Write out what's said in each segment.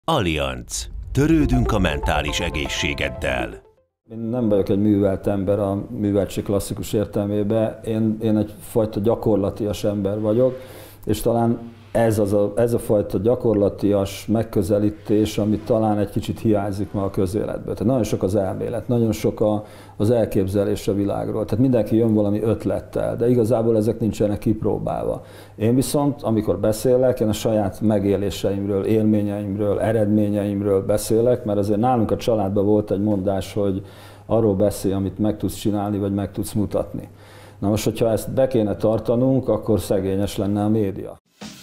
Allianz. Törődünk a mentális egészségeddel. Én nem vagyok egy művelt ember a műveltség klasszikus értelmében, én egyfajta gyakorlatias ember vagyok, és talán ez a fajta gyakorlatias megközelítés, ami talán egy kicsit hiányzik ma a közéletből. Tehát nagyon sok az elmélet, nagyon sok az elképzelés a világról. Tehát mindenki jön valami ötlettel, de igazából ezek nincsenek kipróbálva. Én viszont, amikor beszélek, én a saját megéléseimről, élményeimről, eredményeimről beszélek, mert azért nálunk a családban volt egy mondás, hogy arról beszélj, amit meg tudsz csinálni, vagy meg tudsz mutatni. Na most, hogyha ezt be kéne tartanunk, akkor szegényes lenne a média.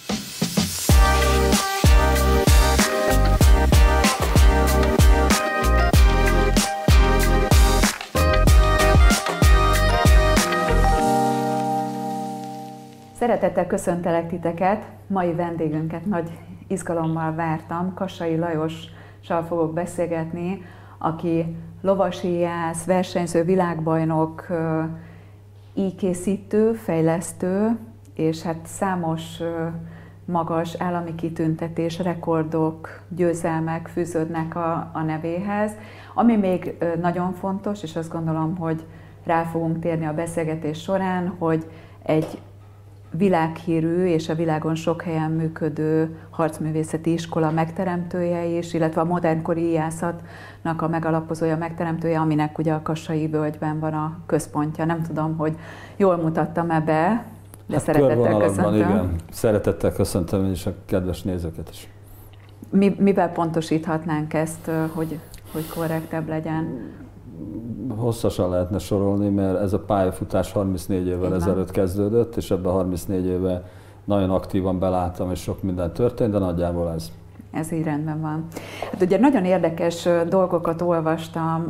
Szeretettel köszöntelek titeket, mai vendégünket nagy izgalommal vártam, Kassai Lajossal fogok beszélgetni, aki lovasíjász, versenyző, világbajnok, íjkészítő, fejlesztő, és hát számos magas állami kitüntetés, rekordok, győzelmek fűződnek a nevéhez. Ami még nagyon fontos, és azt gondolom, hogy rá fogunk térni a beszélgetés során, hogy egy világhírű és a világon sok helyen működő harcművészeti iskola megteremtője is, illetve a modernkori íjászatnak a megalapozója, megteremtője, aminek ugye a Kassai völgyben van a központja. Nem tudom, hogy jól mutattam-e be, de hát szeretettel köszöntöm. Igen. Szeretettel köszöntöm én is a kedves nézőket is. Mivel pontosíthatnánk ezt, hogy korrektebb legyen? Hosszasan lehetne sorolni, mert ez a pályafutás 34 évvel ezelőtt kezdődött, és ebben 34 éve nagyon aktívan beláttam, és sok minden történt, de nagyjából ez. Ez így rendben van. Hát ugye nagyon érdekes dolgokat olvastam,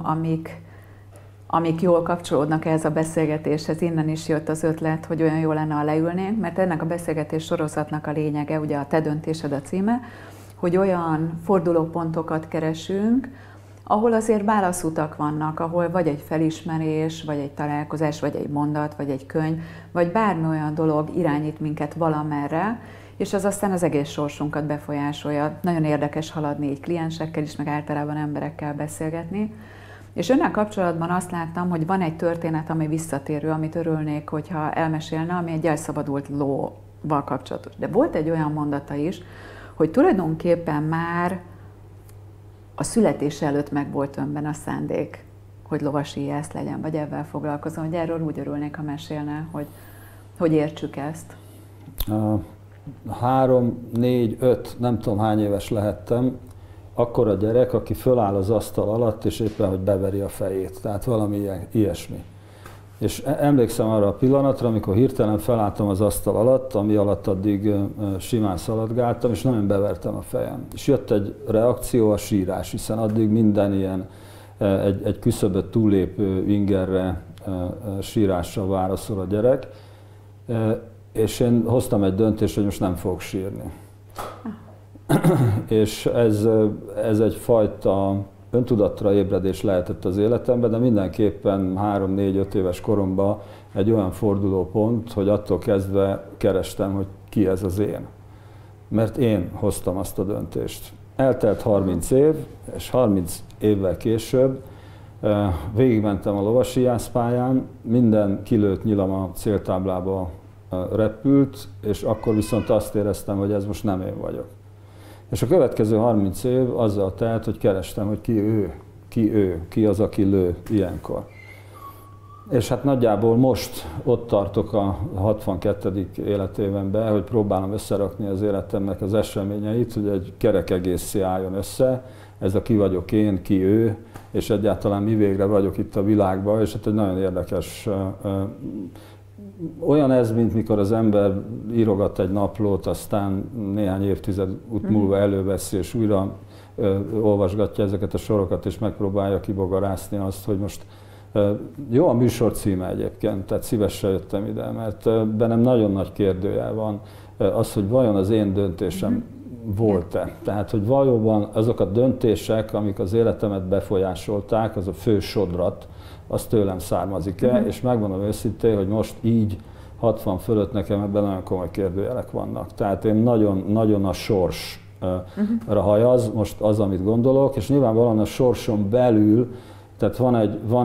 amik jól kapcsolódnak ehhez a beszélgetéshez. Innen is jött az ötlet, hogy olyan jó lenne, ha leülnénk, mert ennek a beszélgetés sorozatnak a lényege, ugye a Te döntésed a címe, hogy olyan fordulópontokat keresünk, ahol azért válaszutak vannak, ahol vagy egy felismerés, vagy egy találkozás, vagy egy mondat, vagy egy könyv, vagy bármi olyan dolog irányít minket valamerre, és az aztán az egész sorsunkat befolyásolja. Nagyon érdekes haladni így kliensekkel is, meg általában emberekkel beszélgetni. És önnel kapcsolatban azt láttam, hogy van egy történet, ami visszatérő, amit örülnék, hogyha elmesélne, ami egy elszabadult lóval kapcsolatos. De volt egy olyan mondata is, hogy tulajdonképpen már a születése előtt meg volt önben a szándék, hogy lovasíjász legyen, vagy ebben foglalkozom, hogy erről úgy örülnék, ha mesélne, hogy értsük ezt. 3, 4, 5, nem tudom hány éves lehettem, akkor a gyerek, aki föláll az asztal alatt, és éppen, hogy beveri a fejét, tehát valami ilyesmi. És emlékszem arra a pillanatra, amikor hirtelen felálltam az asztal alatt, ami alatt addig simán szaladgáltam, és nagyon bevertem a fejem. És jött egy reakció, a sírás, hiszen addig minden ilyen egy küszöböt túllépő ingerre sírással válaszol a gyerek, és én hoztam egy döntést, hogy most nem fogok sírni. És ez egyfajta öntudatra ébredés lehetett az életemben, de mindenképpen 3-4-5 éves koromban egy olyan fordulópont, hogy attól kezdve kerestem, hogy ki ez az én. Mert én hoztam azt a döntést. Eltelt 30 év, és 30 évvel később végigmentem a lovasíjászpályán, minden kilőtt nyilam a céltáblába repült, és akkor viszont azt éreztem, hogy ez most nem én vagyok. És a következő 30 év azzal telt, hogy kerestem, hogy ki az, aki lő ilyenkor. És hát nagyjából most ott tartok a 62. életévemben, hogy próbálom összerakni az életemnek az eseményeit, hogy egy kerek egészé álljon össze, ez a ki vagyok én, ki ő, és egyáltalán mi végre vagyok itt a világban, és hát egy nagyon érdekes, olyan ez, mint mikor az ember írogat egy naplót, aztán néhány évtized múlva előveszi, és újra olvasgatja ezeket a sorokat, és megpróbálja kibogarászni azt, hogy most jó a műsor címe egyébként, tehát szívesen jöttem ide, mert bennem nagyon nagy kérdőjel van az, hogy vajon az én döntésem volt-e. Tehát, hogy valóban azok a döntések, amik az életemet befolyásolták, az a fő sodrat, az tőlem származik-e, és megmondom őszintén, hogy most így 60 fölött nekem ebben nagyon komoly kérdőjelek vannak. Tehát én nagyon a sors hajaz, most az, amit gondolok, és nyilvánvalóan a sorson belül, tehát van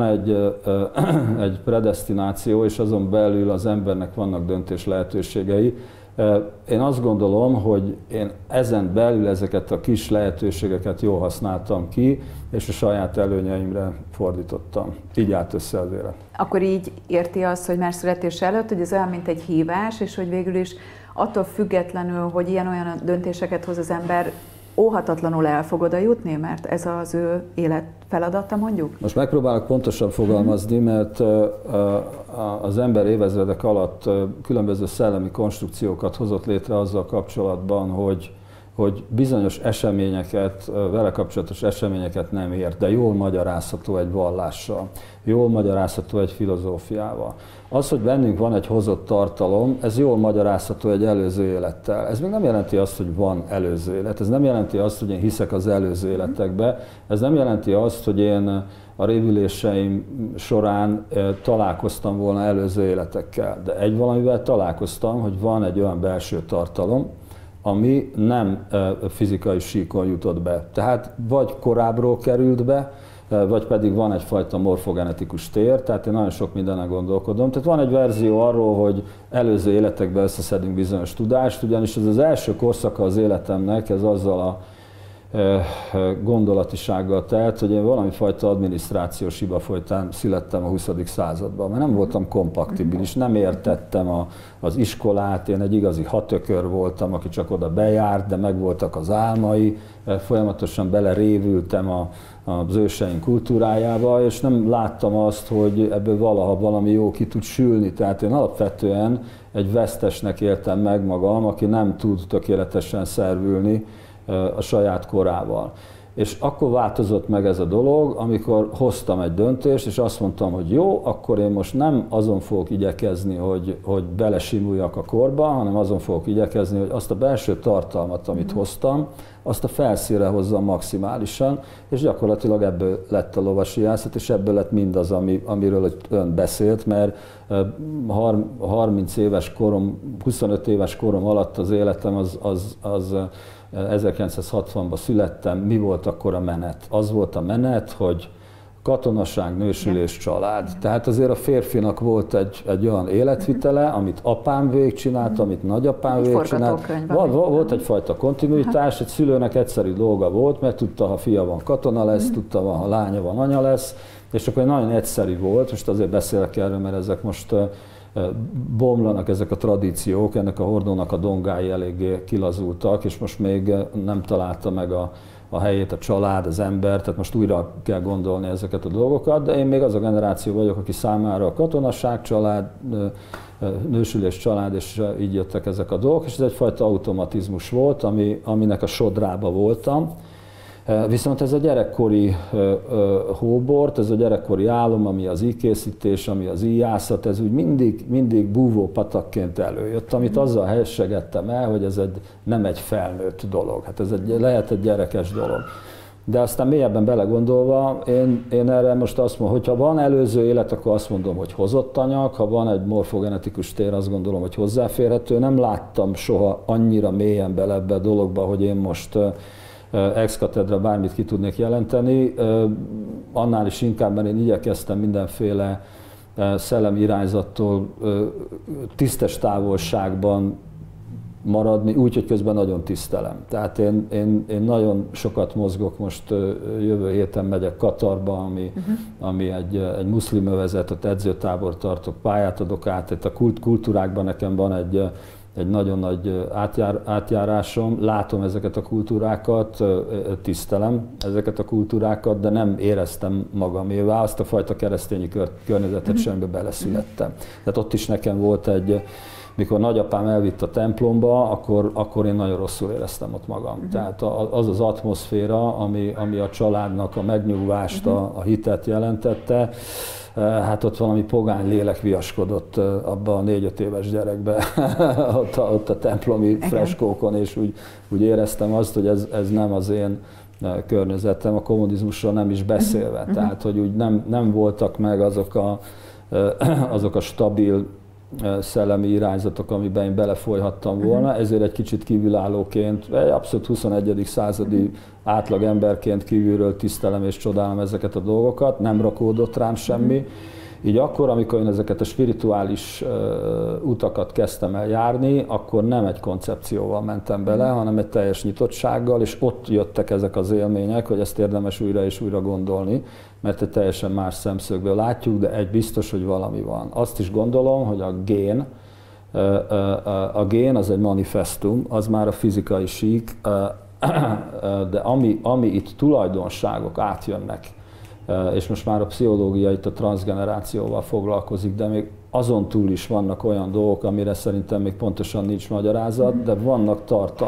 egy predesztináció, és azon belül az embernek vannak döntés lehetőségei. Én azt gondolom, hogy én ezen belül ezeket a kis lehetőségeket jól használtam ki, és a saját előnyeimre fordítottam. Így állt össze az élet. Akkor így érti azt, hogy már születés előtt, hogy ez olyan, mint egy hívás, és hogy végül is attól függetlenül, hogy ilyen-olyan döntéseket hoz az ember, óhatatlanul el fog oda jutni, mert ez az ő élet feladata, mondjuk? Most megpróbálok pontosan fogalmazni, mert az ember évezredek alatt különböző szellemi konstrukciókat hozott létre azzal kapcsolatban, hogy bizonyos eseményeket, vele kapcsolatos eseményeket nem ért, de jól magyarázható egy vallással, jól magyarázható egy filozófiával. Az, hogy bennünk van egy hozott tartalom, ez jól magyarázható egy előző élettel. Ez még nem jelenti azt, hogy van előző élet, ez nem jelenti azt, hogy én hiszek az előző életekbe, ez nem jelenti azt, hogy én a révüléseim során találkoztam volna előző életekkel, de egy valamivel találkoztam, hogy van egy olyan belső tartalom, ami nem fizikai síkon jutott be. Tehát vagy korábbról került be, vagy pedig van egyfajta morfogenetikus tér, tehát én nagyon sok mindenen gondolkodom. Tehát van egy verzió arról, hogy előző életekben összeszedünk bizonyos tudást, ugyanis ez az első korszaka az életemnek, ez azzal a gondolatisággal telt, hogy én valami fajta adminisztrációs hiba folytán születtem a 20. században, mert nem voltam kompaktibilis, nem értettem az iskolát, én egy igazi hatökör voltam, aki csak oda bejárt, de megvoltak az álmai, folyamatosan belerévültem az őseink kultúrájába, és nem láttam azt, hogy ebből valaha valami jó ki tud sülni. Tehát én alapvetően egy vesztesnek éltem meg magam, aki nem tud tökéletesen szervülni a saját korával. És akkor változott meg ez a dolog, amikor hoztam egy döntést, és azt mondtam, hogy jó, akkor én most nem azon fogok igyekezni, hogy belesimuljak a korba, hanem azon fogok igyekezni, hogy azt a belső tartalmat, amit hoztam, azt a felszínre hozzam maximálisan, és gyakorlatilag ebből lett a lovasiászat, és ebből lett mindaz, amiről ön beszélt, mert 30 éves korom, 25 éves korom alatt az életem az 1960-ban születtem, mi volt akkor a menet? Az volt a menet, hogy katonaság, nősülés, család. Tehát azért a férfinak volt egy olyan életvitele, amit apám végigcsinált, amit nagyapám végigcsinált. Volt egyfajta kontinuitás, egy szülőnek egyszerű dolga volt, mert tudta, ha fia van, katona lesz, tudta, ha lánya van, anya lesz, és akkor nagyon egyszerű volt, most azért beszélek erről, mert ezek most bomlanak ezek a tradíciók, ennek a hordónak a dongái eléggé kilazultak, és most még nem találta meg a helyét a család, az ember, tehát most újra kell gondolni ezeket a dolgokat, de én még az a generáció vagyok, aki számára a katonaság, család, nősülés, család, és így jöttek ezek a dolgok, és ez egyfajta automatizmus volt, aminek a sodrába voltam. Viszont ez a gyerekkori hóbort, ez a gyerekkori álom, ami az íjkészítés, ami az íjászat, ez úgy mindig búvó patakként előjött, amit azzal helyesegettem el, hogy ez nem egy felnőtt dolog, hát ez lehet egy gyerekes dolog. De aztán mélyebben belegondolva, én erre most azt mondom, hogy ha van előző élet, akkor azt mondom, hogy hozott anyag, ha van egy morfogenetikus tér, azt gondolom, hogy hozzáférhető. Nem láttam soha annyira mélyen bele ebbe a dologba, hogy én most ex cathedra bármit ki tudnék jelenteni, annál is inkább, mert én igyekeztem mindenféle szellemi irányzattól tisztes távolságban maradni, úgy, hogy közben nagyon tisztelem. Tehát én nagyon sokat mozgok, most jövő héten megyek Katarba, ami egy muszlim övezet, ott edzőtábor tartok, pályát adok át, itt a kultúrákban nekem van egy nagyon nagy átjárásom, látom ezeket a kultúrákat, tisztelem ezeket a kultúrákat, de nem éreztem magamévá azt a fajta keresztényi környezetet, semmibe beleszülettem. Tehát ott is nekem volt mikor nagyapám elvitt a templomba, akkor én nagyon rosszul éreztem ott magam. Tehát az az atmoszféra, ami a családnak a megnyugvást, a hitet jelentette, hát ott valami pogány lélek viaskodott abba a 4-5 éves gyerekbe, ott a templomi freskókon, és úgy éreztem azt, hogy ez nem az én környezetem, a kommunizmusról nem is beszélve. Tehát, hogy úgy nem voltak meg azok a stabil szellemi irányzatok, amiben én belefolyhattam volna, ezért egy kicsit kívülállóként, egy abszolút 21. századi átlag emberként kívülről tisztelem és csodálom ezeket a dolgokat, nem rakódott rám semmi. Így akkor, amikor én ezeket a spirituális utakat kezdtem el járni, akkor nem egy koncepcióval mentem bele, hanem egy teljes nyitottsággal, és ott jöttek ezek az élmények, hogy ezt érdemes újra és újra gondolni, mert egy teljesen más szemszögből látjuk, de egy biztos, hogy valami van. Azt is gondolom, hogy a gén az egy manifestum, az már a fizikai sík, de ami itt tulajdonságok átjönnek, és most már a pszichológia itt a transzgenerációval foglalkozik, de még azon túl is vannak olyan dolgok, amire szerintem még pontosan nincs magyarázat, de vannak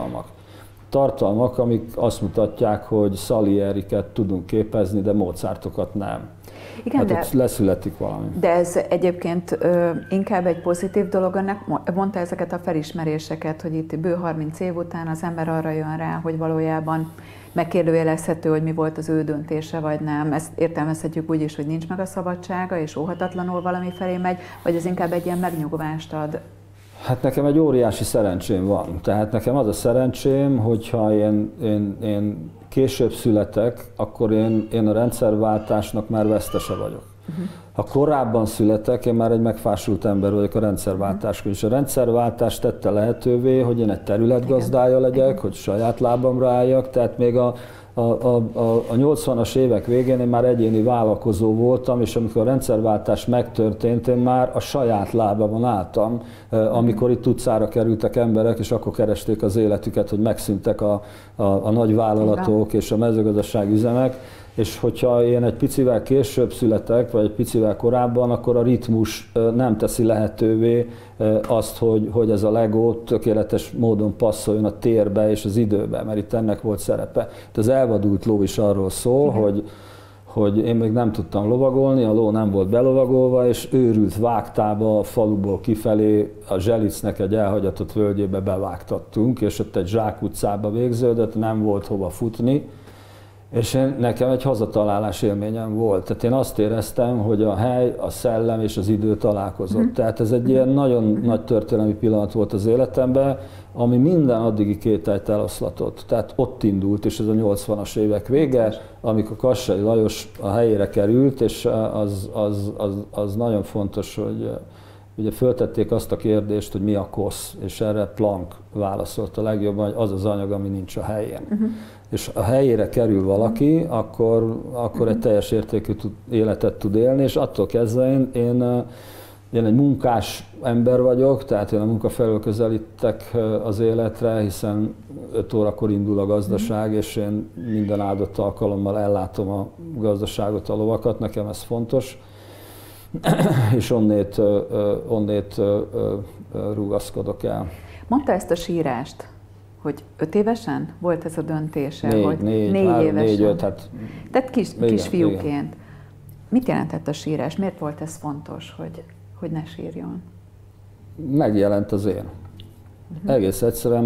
tartalmak, amik azt mutatják, hogy Salieriket tudunk képezni, de Mozartokat nem. Igen, hát ott leszületik valami. De ez egyébként inkább egy pozitív dolog, önnek mondta ezeket a felismeréseket, hogy itt bő 30 év után az ember arra jön rá, hogy valójában megkérdőjelezhető, hogy mi volt az ő döntése, vagy nem. Ezt értelmezhetjük úgy is, hogy nincs meg a szabadsága, és óhatatlanul valami felé megy, vagy ez inkább egy ilyen megnyugvást ad? Hát nekem egy óriási szerencsém van. Tehát nekem az a szerencsém, hogyha én később születek, akkor én a rendszerváltásnak már vesztese vagyok. Ha korábban születek, én már egy megfásult ember vagyok a rendszerváltáskor. És a rendszerváltás tette lehetővé, hogy én egy területgazdája legyek, hogy saját lábamra álljak, tehát még a 80-as évek végén én már egyéni vállalkozó voltam, és amikor a rendszerváltás megtörtént, én már a saját lábamon álltam, amikor itt utcára kerültek emberek, és akkor keresték az életüket, hogy megszűntek a nagy vállalatok és a mezőgazdasági üzemek, és hogyha én egy picivel később születek, vagy egy picivel korábban, akkor a ritmus nem teszi lehetővé azt, hogy ez a Lego tökéletes módon passzoljon a térbe és az időbe, mert itt ennek volt szerepe. Tehát az elvadult ló is arról szól, hogy én még nem tudtam lovagolni, a ló nem volt belovagolva, és őrült vágtába a faluból kifelé a Zselicnek egy elhagyatott völgyébe bevágtattunk, és ott egy zsákutcába végződött, nem volt hova futni. És nekem egy hazatalálás élményem volt. Tehát én azt éreztem, hogy a hely, a szellem és az idő találkozott. Tehát ez egy ilyen nagyon nagy történelmi pillanat volt az életemben, ami minden addigi kételyt eloszlatott. Tehát ott indult, és ez a 80-as évek vége, amikor Kassai Lajos a helyére került, és az nagyon fontos, hogy ugye föltették azt a kérdést, hogy mi a kosz, és erre Planck válaszolt a legjobban, hogy az az anyag, ami nincs a helyén. És a helyére kerül valaki, akkor egy teljes értékű életet tud élni, és attól kezdve én egy munkás ember vagyok, tehát én a munka felől közelítek az életre, hiszen 5 órakor indul a gazdaság, és én minden áldott alkalommal ellátom a gazdaságot, a lovakat, nekem ez fontos. És onnét rugaszkodok el. Mondta ezt a sírást, hogy 5 évesen volt ez a döntése? 4 évesen. Tehát kisfiúként. Mit jelentett a sírás? Miért volt ez fontos, hogy ne sírjon? Megjelent az én. Egész egyszerűen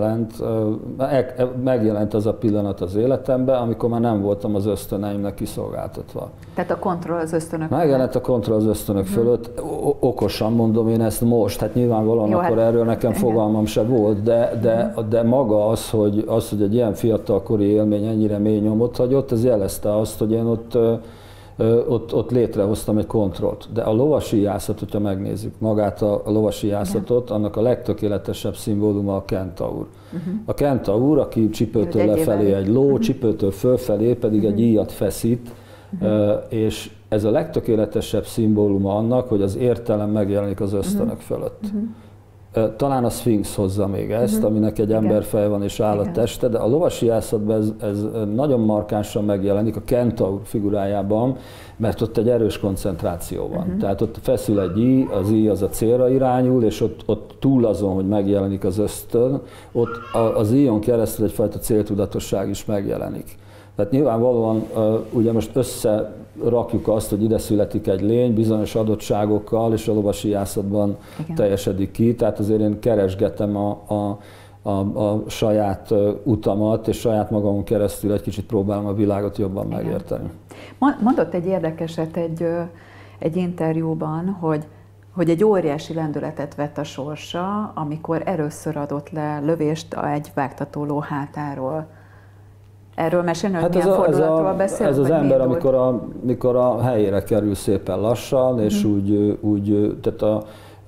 megjelent az a pillanat az életemben, amikor már nem voltam az ösztöneimnek kiszolgáltatva. Tehát a kontroll az ösztönök megjelent a kontroll az ösztönök fölött. Okosan mondom én ezt most, hát nyilvánvalóan akkor erről nekem fogalmam se volt, de maga az, hogy egy ilyen fiatalkori élmény ennyire mély nyomot hagyott, ez jelezte azt, hogy én ott létrehoztam egy kontrollt. De a lovasíjászat, hogyha megnézzük magát a lovasíjászatot, annak a legtökéletesebb szimbóluma a kentaur. A kentaur, aki csipőtől lefelé egy ló, csipőtől fölfelé pedig egy íjat feszít, és ez a legtökéletesebb szimbóluma annak, hogy az értelem megjelenik az ösztönök fölött. Talán a szfinx hozza még ezt, aminek egy emberfej van és állatteste, de a lovasíjászatban ez nagyon markánsan megjelenik a kentaur figurájában, mert ott egy erős koncentráció van. Tehát ott feszül egy íj, az íj az a célra irányul, és ott túl azon, hogy megjelenik az ösztön, ott az íjon keresztül egyfajta céltudatosság is megjelenik. Tehát nyilvánvalóan ugye most összerakjuk azt, hogy ide születik egy lény bizonyos adottságokkal, és a lovasíjászatban teljesedik ki, tehát azért én keresgetem a saját utamat, és saját magamon keresztül egy kicsit próbálom a világot jobban megérteni. Mondott egy érdekeset egy interjúban, hogy egy óriási lendületet vett a sorsa, amikor először adott le lövést egy vágtatóló hátáról. Erről mesélni, hogy milyen fordulatról beszél? Ez az ember, amikor a helyére kerül szépen lassan, és úgy tehát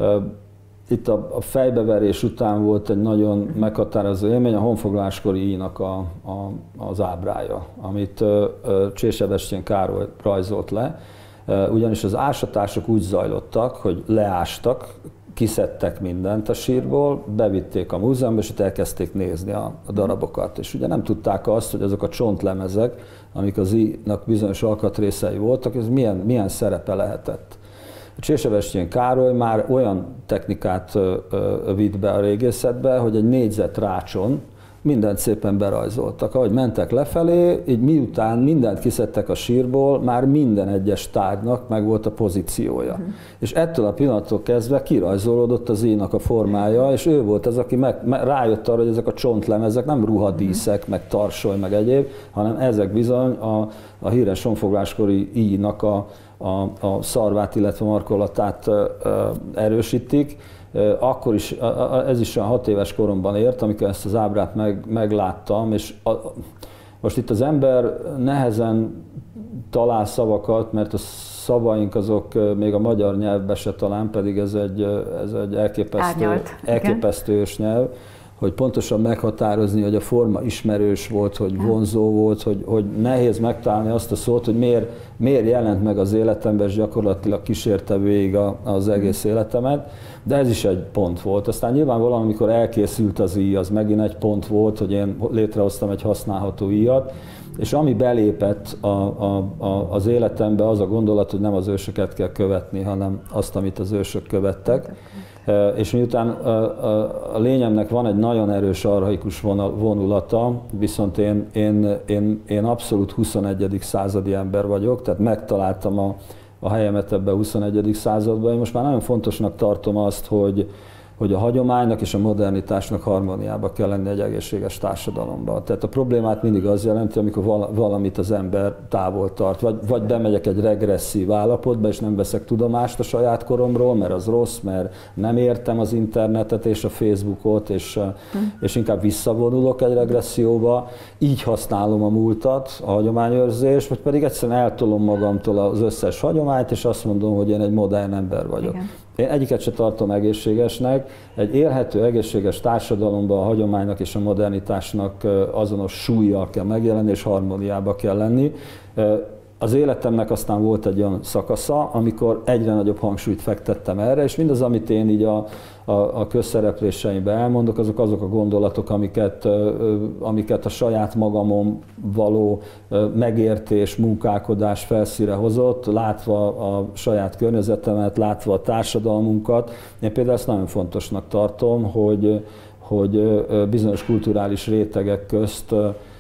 itt a fejbeverés után volt egy nagyon meghatározó élmény, a honfoglaláskori íjnak az ábrája, amit Csésebestyén Károly rajzolt le, ugyanis az ásatások úgy zajlottak, hogy leástak, kiszedtek mindent a sírból, bevitték a múzeumba, és itt elkezdték nézni a darabokat. És ugye nem tudták azt, hogy azok a csontlemezek, amik az íjnak bizonyos alkatrészei voltak, ez milyen szerepe lehetett. A Csésebestyén Károly már olyan technikát vitt be a régészetbe, hogy egy négyzetrácson mindent szépen berajzoltak. Ahogy mentek lefelé, így miután mindent kiszedtek a sírból, már minden egyes tárgynak meg volt a pozíciója. És ettől a pillanattól kezdve kirajzolódott az íjnak a formája, és ő volt az, aki rájött arra, hogy ezek a csontlemezek nem ruhadíszek, meg tarsoly, meg egyéb, hanem ezek bizony a híres honfoglaláskori íjnak a szarvát, illetve markolatát erősítik. Akkor is, ez is olyan 6 éves koromban ért, amikor ezt az ábrát megláttam, és most itt az ember nehezen talál szavakat, mert a szavaink azok még a magyar nyelvben se talán, pedig ez egy elképesztő ősnyelv, hogy pontosan meghatározni, hogy a forma ismerős volt, hogy vonzó volt, hogy nehéz megtalálni azt a szót, hogy miért jelent meg az életemben, és gyakorlatilag kísérte végig az egész életemet, de ez is egy pont volt. Aztán nyilvánvalóan, amikor elkészült az íj, az megint egy pont volt, hogy én létrehoztam egy használható íjat, és ami belépett az életembe, az a gondolat, hogy nem az ősöket kell követni, hanem azt, amit az ősök követtek. És miután a lényemnek van egy nagyon erős archaikus vonulata, viszont én abszolút 21. századi ember vagyok, tehát megtaláltam a helyemet ebben a 21. században. Én most már nagyon fontosnak tartom azt, hogy a hagyománynak és a modernitásnak harmóniába kell lenni egy egészséges társadalomban. Tehát a problémát mindig az jelenti, amikor valamit az ember távol tart, vagy bemegyek egy regresszív állapotba, és nem veszek tudomást a saját koromról, mert az rossz, mert nem értem az internetet és a Facebookot, és inkább visszavonulok egy regresszióba, így használom a múltat, a hagyományőrzést, vagy pedig egyszerűen eltolom magamtól az összes hagyományt, és azt mondom, hogy én egy modern ember vagyok. Igen. Én egyiket se tartom egészségesnek. Egy élhető, egészséges társadalomban a hagyománynak és a modernitásnak azonos súllyal kell megjelenni, és harmóniába kell lenni. Az életemnek aztán volt egy olyan szakasza, amikor egyre nagyobb hangsúlyt fektettem erre, és mindaz, amit én így a közszerepléseimben elmondok, azok a gondolatok, amiket a saját magamon való megértés, munkálkodás felszínre hozott, látva a saját környezetemet, látva a társadalmunkat. Én például ezt nagyon fontosnak tartom, hogy bizonyos kulturális rétegek közt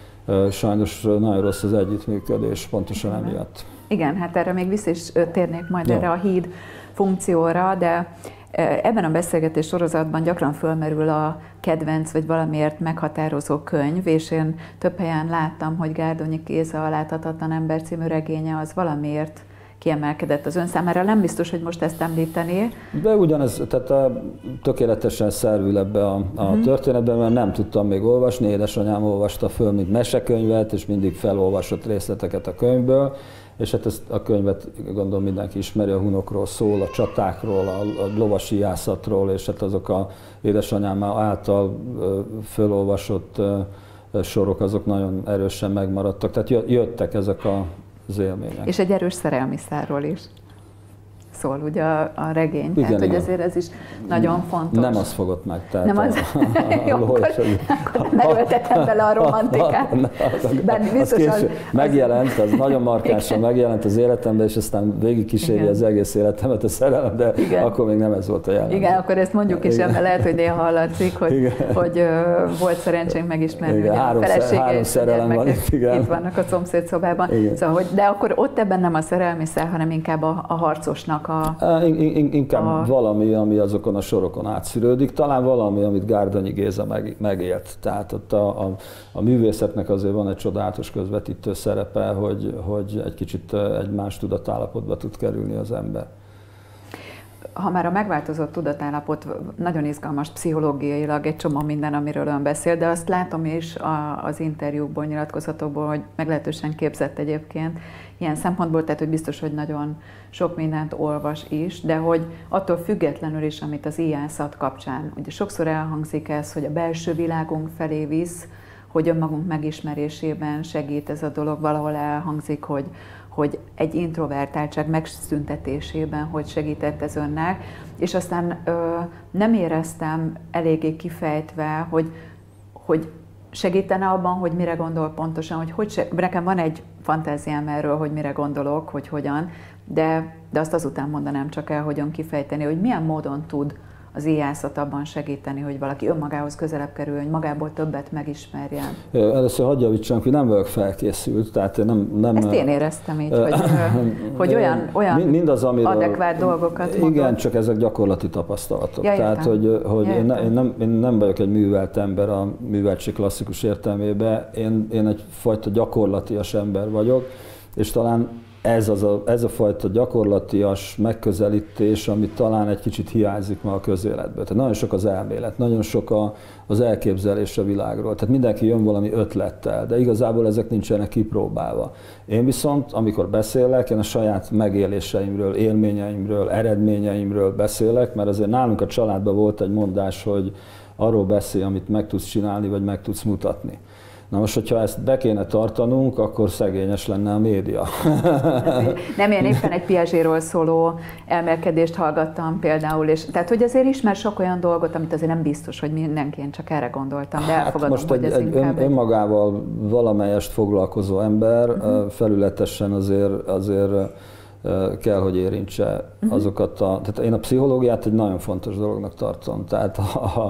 sajnos nagyon rossz az együttműködés, pontosan emiatt. Igen, hát erre még vissza is térnék majd erre a híd funkcióra, de ebben a beszélgetés sorozatban gyakran fölmerül a kedvenc, vagy valamiért meghatározó könyv, és én több helyen láttam, hogy Gárdonyi Géza A láthatatlan ember című regénye az valamiért kiemelkedett az ön számára. Nem biztos, hogy most ezt említené. De ugyanez, tehát tökéletesen szervül ebbe a történetben, mert nem tudtam még olvasni. Édesanyám olvasta föl, mint mesekönyvet, és mindig felolvasott részleteket a könyvből. És hát ezt a könyvet gondolom mindenki ismeri, a hunokról szól, a csatákról, a lovasíjászatról, és hát azok a édesanyám által felolvasott sorok, azok nagyon erősen megmaradtak. Tehát jöttek ezek az élmények. És egy erős szerelmi szálról is szól ugye a regény. Igen, tehát, hogy azért ez is nagyon fontos. Nem az fogott meg. Tehát nem az? Jó, akkor nem öltetem bele a romantikát. Megjelent, az nagyon markánsan megjelent az életemben, és aztán végigkíséri az egész életemet a szerelem, de akkor még nem ez volt a jellemző. Igen, akkor ezt mondjuk is, mert lehet, hogy néha hallatszik, hogy volt szerencsénk megismerni, hogy a felesége és itt vannak a szomszédszobában. Szóval, de akkor ott ebben nem a szerelmi szál, hanem inkább a harcosnak inkább valami, ami azokon a sorokon átszűrődik, talán valami, amit Gárdonyi Géza megélt. Tehát ott a művészetnek azért van egy csodálatos közvetítő szerepe, hogy egy kicsit egy más tudatállapotba tud kerülni az ember. ha már a megváltozott tudatállapot nagyon izgalmas pszichológiailag, egy csomó minden, amiről ön beszél, de azt látom is az interjúkból, nyilatkozatokból, hogy meglehetősen képzett egyébként ilyen szempontból, tehát hogy biztos, hogy nagyon sok mindent olvas is, de hogy attól függetlenül is, amit az íjászat kapcsán, ugye sokszor elhangzik ez, hogy a belső világunk felé visz, hogy önmagunk megismerésében segít ez a dolog, valahol elhangzik, hogy egy introvertáltság megszüntetésében, hogy segített ez önnek, és aztán nem éreztem eléggé kifejtve, hogy segítene abban, hogy mire gondol pontosan, nekem van egy fantáziám erről, hogy mire gondolok, hogy hogyan, de azt azután mondanám csak el, hogyan kifejteni, hogy milyen módon tud az íjászat abban segíteni, hogy valaki önmagához közelebb kerül, hogy magából többet megismerjen. Először hadd javítsam, hogy nem vagyok felkészült, tehát nem... Ezt én éreztem így, hogy olyan mindaz, amiről, adekvát dolgokat mondom. Igen, csak ezek gyakorlati tapasztalatok. Ja, tehát, hogy én nem vagyok egy művelt ember a műveltség klasszikus értelmében, én egyfajta gyakorlatias ember vagyok, és talán ez a fajta gyakorlatias megközelítés, ami talán egy kicsit hiányzik ma a közéletből. Tehát nagyon sok az elmélet, nagyon sok az elképzelés a világról. Tehát mindenki jön valami ötlettel, de igazából ezek nincsenek kipróbálva. Én viszont, amikor beszélek, én a saját megéléseimről, élményeimről, eredményeimről beszélek, mert azért nálunk a családban volt egy mondás, hogy arról beszélj, amit meg tudsz csinálni, vagy meg tudsz mutatni. Na most, hogyha ezt be kéne tartanunk, akkor szegényes lenne a média. Nem, én éppen egy Piagetről szóló elmélkedést hallgattam például, és tehát, hogy azért ismer sok olyan dolgot, amit azért nem biztos, hogy mindenki, csak erre gondoltam, de elfogadom, most hogy ez inkább önmagával valamelyest foglalkozó ember felületesen azért kell, hogy érintse azokat tehát én a pszichológiát egy nagyon fontos dolognak tartom. Tehát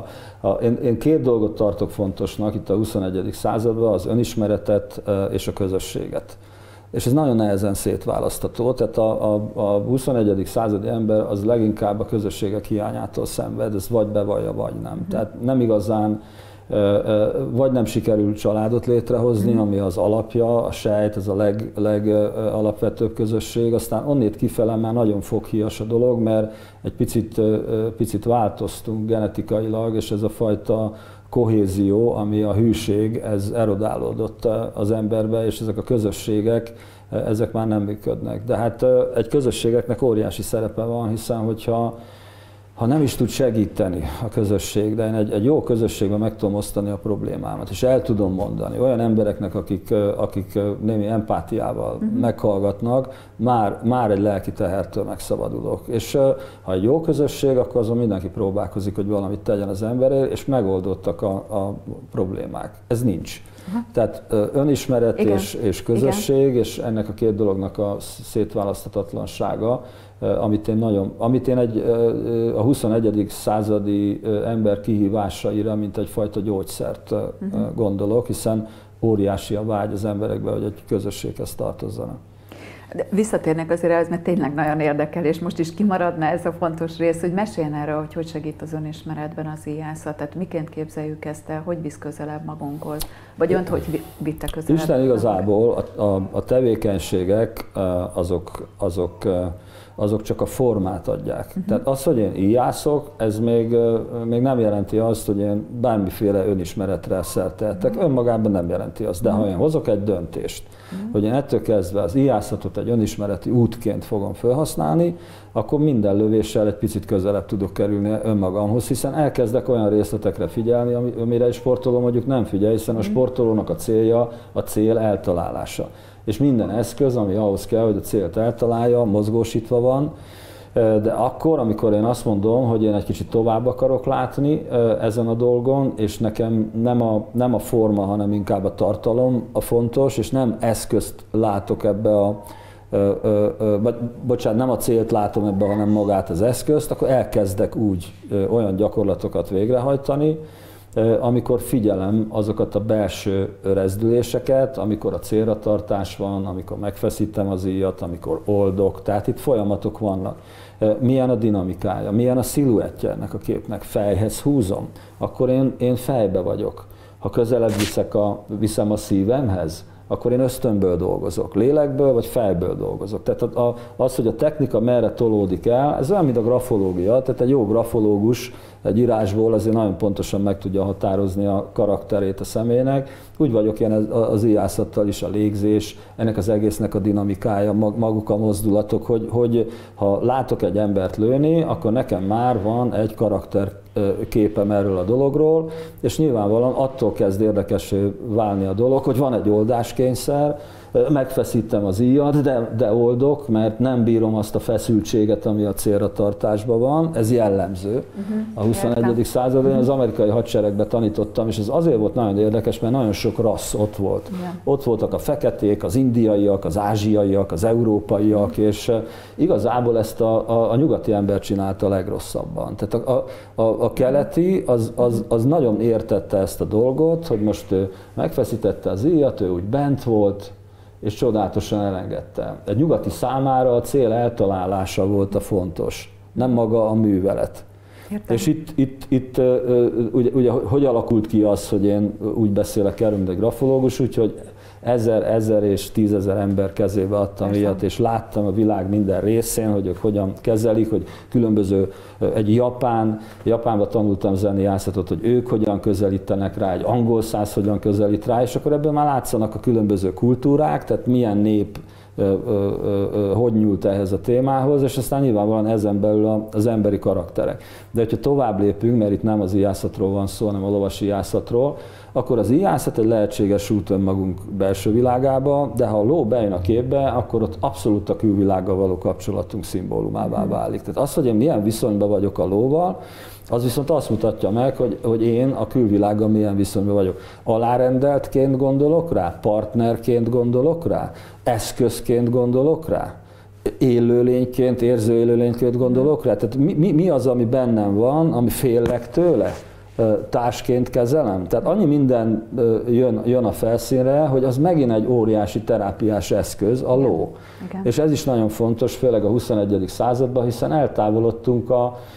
én két dolgot tartok fontosnak itt a 21. században, az önismeretet és a közösséget. És ez nagyon nehezen szétválasztható, tehát a 21. századi ember az leginkább a közösségek hiányától szenved, ez vagy bevallja, vagy nem. Tehát nem igazán vagy nem sikerül családot létrehozni, ami az alapja, a sejt, ez a legalapvetőbb közösség, aztán onnét kifele már nagyon foghíjas a dolog, mert egy picit változtunk genetikailag, és ez a fajta kohézió, ami a hűség, ez erodálódott az emberbe, és ezek a közösségek, ezek már nem működnek. De hát egy közösségeknek óriási szerepe van, hiszen hogyha nem is tud segíteni a közösség, de én egy jó közösségben meg tudom osztani a problémámat, és el tudom mondani olyan embereknek, akik némi empátiával meghallgatnak, már egy lelki tehertől megszabadulok. És ha egy jó közösség, akkor azon mindenki próbálkozik, hogy valamit tegyen az emberért, és megoldottak a problémák. Ez nincs. Tehát önismeret és közösség, és ennek a két dolognak a szétválaszthatatlansága, amit én a 21. századi ember kihívásaira, mint egyfajta gyógyszert gondolok, hiszen óriási a vágy az emberekben, hogy egy közösséghez tartozzanak. De visszatérnek azért ez, mert tényleg nagyon érdekel, és most is kimaradna ez a fontos rész, hogy meséljen erről, hogy segít az önismeretben az íjászat, tehát miként képzeljük ezt el, hogy visz közelebb magunkhoz, vagy önt hogy vitte közelebb? Isten igazából a tevékenységek azok csak a formát adják. Tehát az, hogy én íjászok, ez még nem jelenti azt, hogy én bármiféle önismeretre szert tehetek. Önmagában nem jelenti azt, de ha én hozok egy döntést, hogy én ettől kezdve az íjászatot egy önismereti útként fogom felhasználni, akkor minden lövéssel egy picit közelebb tudok kerülni önmagamhoz, hiszen elkezdek olyan részletekre figyelni, amire egy sportoló mondjuk nem figyel, hiszen a sportolónak a célja a cél eltalálása. És minden eszköz, ami ahhoz kell, hogy a célt eltalálja, mozgósítva van, de akkor, amikor én azt mondom, hogy én egy kicsit tovább akarok látni ezen a dolgon, és nekem nem a forma, hanem inkább a tartalom a fontos, és nem eszközt látok ebbe nem a célt látom ebbe, hanem magát az eszközt, akkor elkezdek úgy olyan gyakorlatokat végrehajtani, amikor figyelem azokat a belső rezdüléseket, amikor a célra tartás van, amikor megfeszítem az íjat, amikor oldok, tehát itt folyamatok vannak. Milyen a dinamikája, milyen a sziluettje ennek a képnek, fejhez húzom, akkor én fejbe vagyok. Ha közelebb viszem a szívemhez, akkor én ösztönből dolgozok, lélekből vagy fejből dolgozok. Tehát az, hogy a technika merre tolódik el, ez olyan, mint a grafológia, tehát egy jó grafológus egy írásból azért nagyon pontosan meg tudja határozni a karakterét a személynek. Úgy vagyok én az íjászattal is, a légzés, ennek az egésznek a dinamikája, maguk a mozdulatok, hogy ha látok egy embert lőni, akkor nekem már van egy karakterképem erről a dologról, és nyilvánvalóan attól kezd érdekessé válni a dolog, hogy van egy oldáskényszer, megfeszítem az íjat, de oldok, mert nem bírom azt a feszültséget, ami a célra tartásban van. Ez jellemző a 21. századon. Az amerikai hadseregben tanítottam, és ez azért volt nagyon érdekes, mert nagyon sok rassz ott volt. Ott voltak a feketék, az indiaiak, az ázsiaiak, az európaiak, és igazából ezt a nyugati ember csinálta a legrosszabban. Tehát a keleti az nagyon értette ezt a dolgot, hogy most megfeszítette az íjat, ő úgy bent volt, és csodálatosan elengedte. Egy nyugati számára a cél eltalálása volt a fontos, nem maga a művelet. Értem. És itt ugye, hogy alakult ki az, hogy én úgy beszélek erről, mint egy grafológus, úgyhogy 1000 és 10 000 ember kezébe adtam ilyet, és láttam a világ minden részén, hogy ők hogyan kezelik, hogy különböző, Japánban tanultam zenejászatot, hogy ők hogyan közelítenek rá, egy angol száz hogyan közelít rá, és akkor ebből már látszanak a különböző kultúrák, tehát milyen nép hogy nyúlt ehhez a témához, és aztán nyilvánvalóan ezen belül az emberi karakterek. De hogyha tovább lépünk, mert itt nem az íjászatról van szó, hanem a lovasi íjászatról, akkor az íjászat egy lehetséges út önmagunk belső világába, de ha a ló bejön a képbe, akkor ott abszolút a külvilággal való kapcsolatunk szimbólumává válik. Tehát az, hogy én milyen viszonyban vagyok a lóval, az viszont azt mutatja meg, hogy én a külvilággal milyen viszonyban vagyok. Alárendeltként gondolok rá, partnerként gondolok rá, eszközként gondolok rá, élőlényként, érző élőlényként gondolok rá. Tehát mi az, ami bennem van, ami félek tőle? Társként kezelem. Tehát annyi minden jön a felszínre, hogy az megint egy óriási terápiás eszköz, a ló. Igen. És ez is nagyon fontos, főleg a 21. században, hiszen eltávolodtunk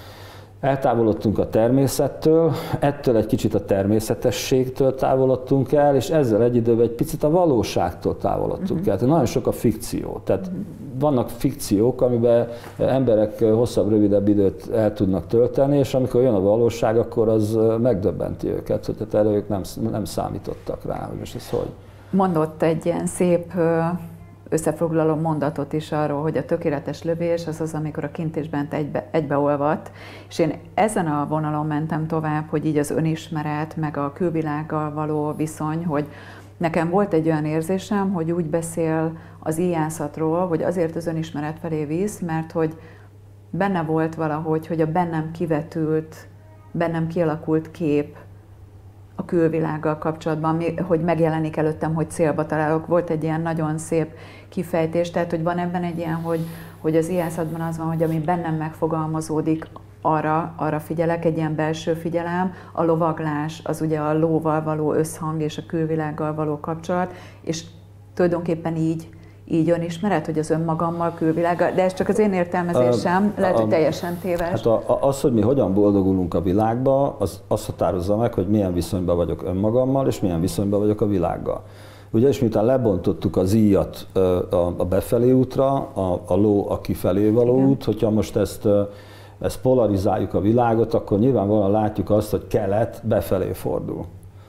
a természettől, ettől egy kicsit a természetességtől távolodtunk el, és ezzel egy időben egy picit a valóságtól távolodtunk el. Tehát nagyon sok a fikció. Tehát vannak fikciók, amiben emberek hosszabb, rövidebb időt el tudnak tölteni, és amikor jön a valóság, akkor az megdöbbenti őket, hogy hát erre ők nem számítottak rá, hogy most ez hogy. Mondott egy ilyen szép összefoglaló mondatot is arról, hogy a tökéletes lövés az az, amikor a kint és bent egybeolvadt, és én ezen a vonalon mentem tovább, hogy így az önismeret, meg a külvilággal való viszony, hogy nekem volt egy olyan érzésem, hogy úgy beszél az íjászatról, hogy azért az önismeret felé visz, mert hogy benne volt valahogy, hogy a bennem kivetült, bennem kialakult kép a külvilággal kapcsolatban, hogy megjelenik előttem, hogy célba találok. Volt egy ilyen nagyon szép kifejtés, tehát hogy van ebben egy ilyen, hogy az íjászatban az van, hogy ami bennem megfogalmazódik, arra figyelek, egy ilyen belső figyelem, a lovaglás, az ugye a lóval való összhang és a külvilággal való kapcsolat, és tulajdonképpen így önismeret, hogy az önmagammal, külvilággal, de ez csak az én értelmezésem, lehet, hogy teljesen téves. Hát az, hogy mi hogyan boldogulunk a világba, az határozza meg, hogy milyen viszonyban vagyok önmagammal, és milyen viszonyban vagyok a világgal. Ugye, és miután lebontottuk az íjat a befelé útra, a ló a kifelé való út, hogyha most ezt polarizáljuk a világot, akkor nyilvánvalóan látjuk azt, hogy kelet befelé fordul.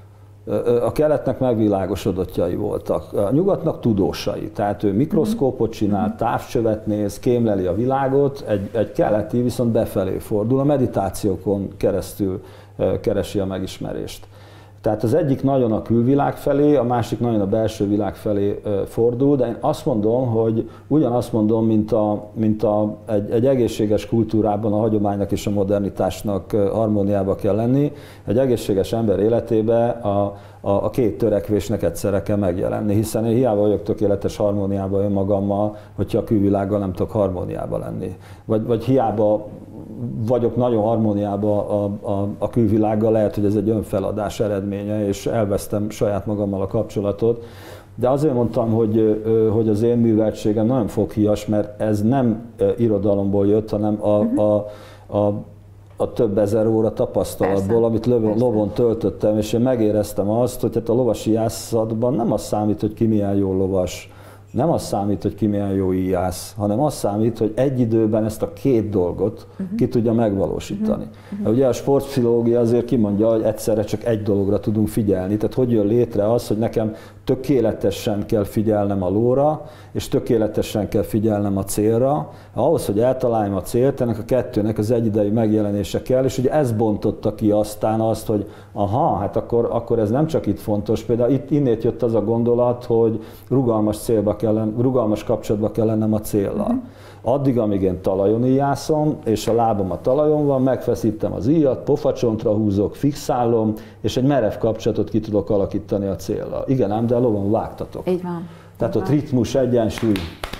A keletnek megvilágosodottjai voltak, a nyugatnak tudósai, tehát ő mikroszkópot csinál, távcsövet néz, kémleli a világot, egy keleti viszont befelé fordul, a meditációkon keresztül keresi a megismerést. Tehát az egyik nagyon a külvilág felé, a másik nagyon a belső világ felé fordul, de én azt mondom, hogy ugyanazt mondom, mint egy egészséges kultúrában a hagyománynak és a modernitásnak harmóniába kell lenni. Egy egészséges ember életébe a két törekvésnek egyszerre kell megjelenni, hiszen én hiába vagyok tökéletes harmóniában önmagammal, hogyha a külvilággal nem tudok harmóniában lenni. Vagy hiába vagyok nagyon harmóniában a külvilággal, lehet, hogy ez egy önfeladás eredménye, és elvesztem saját magammal a kapcsolatot. De azért mondtam, hogy az én műveltségem nagyon foghíjas, mert ez nem irodalomból jött, hanem a több ezer óra tapasztalatból, amit lovon töltöttem, és én megéreztem azt, hogy hát a lovasíjászatban nem az számít, hogy ki milyen jó lovas, nem az számít, hogy ki milyen jó íjász, hanem az számít, hogy egy időben ezt a két dolgot ki tudja megvalósítani. Ugye a sportpszichológia azért kimondja, hogy egyszerre csak egy dologra tudunk figyelni, tehát hogy jön létre az, hogy nekem tökéletesen kell figyelnem a lóra, és tökéletesen kell figyelnem a célra. Ahhoz, hogy eltaláljam a célt, ennek a kettőnek az egyidejű megjelenése kell, és ugye ez bontotta ki aztán azt, hogy aha, hát akkor ez nem csak itt fontos. Például innét jött az a gondolat, hogy rugalmas kapcsolatba kell lennem a céllal. Addig, amíg én talajon íjászom, és a lábam a talajon van, megfeszítem az íjat, pofacsontra húzok, fixálom, és egy merev kapcsolatot ki tudok alakítani a céllal. Igen ám, de a lovon vágtatok. Így van. Tehát ott ritmus, egyensúly.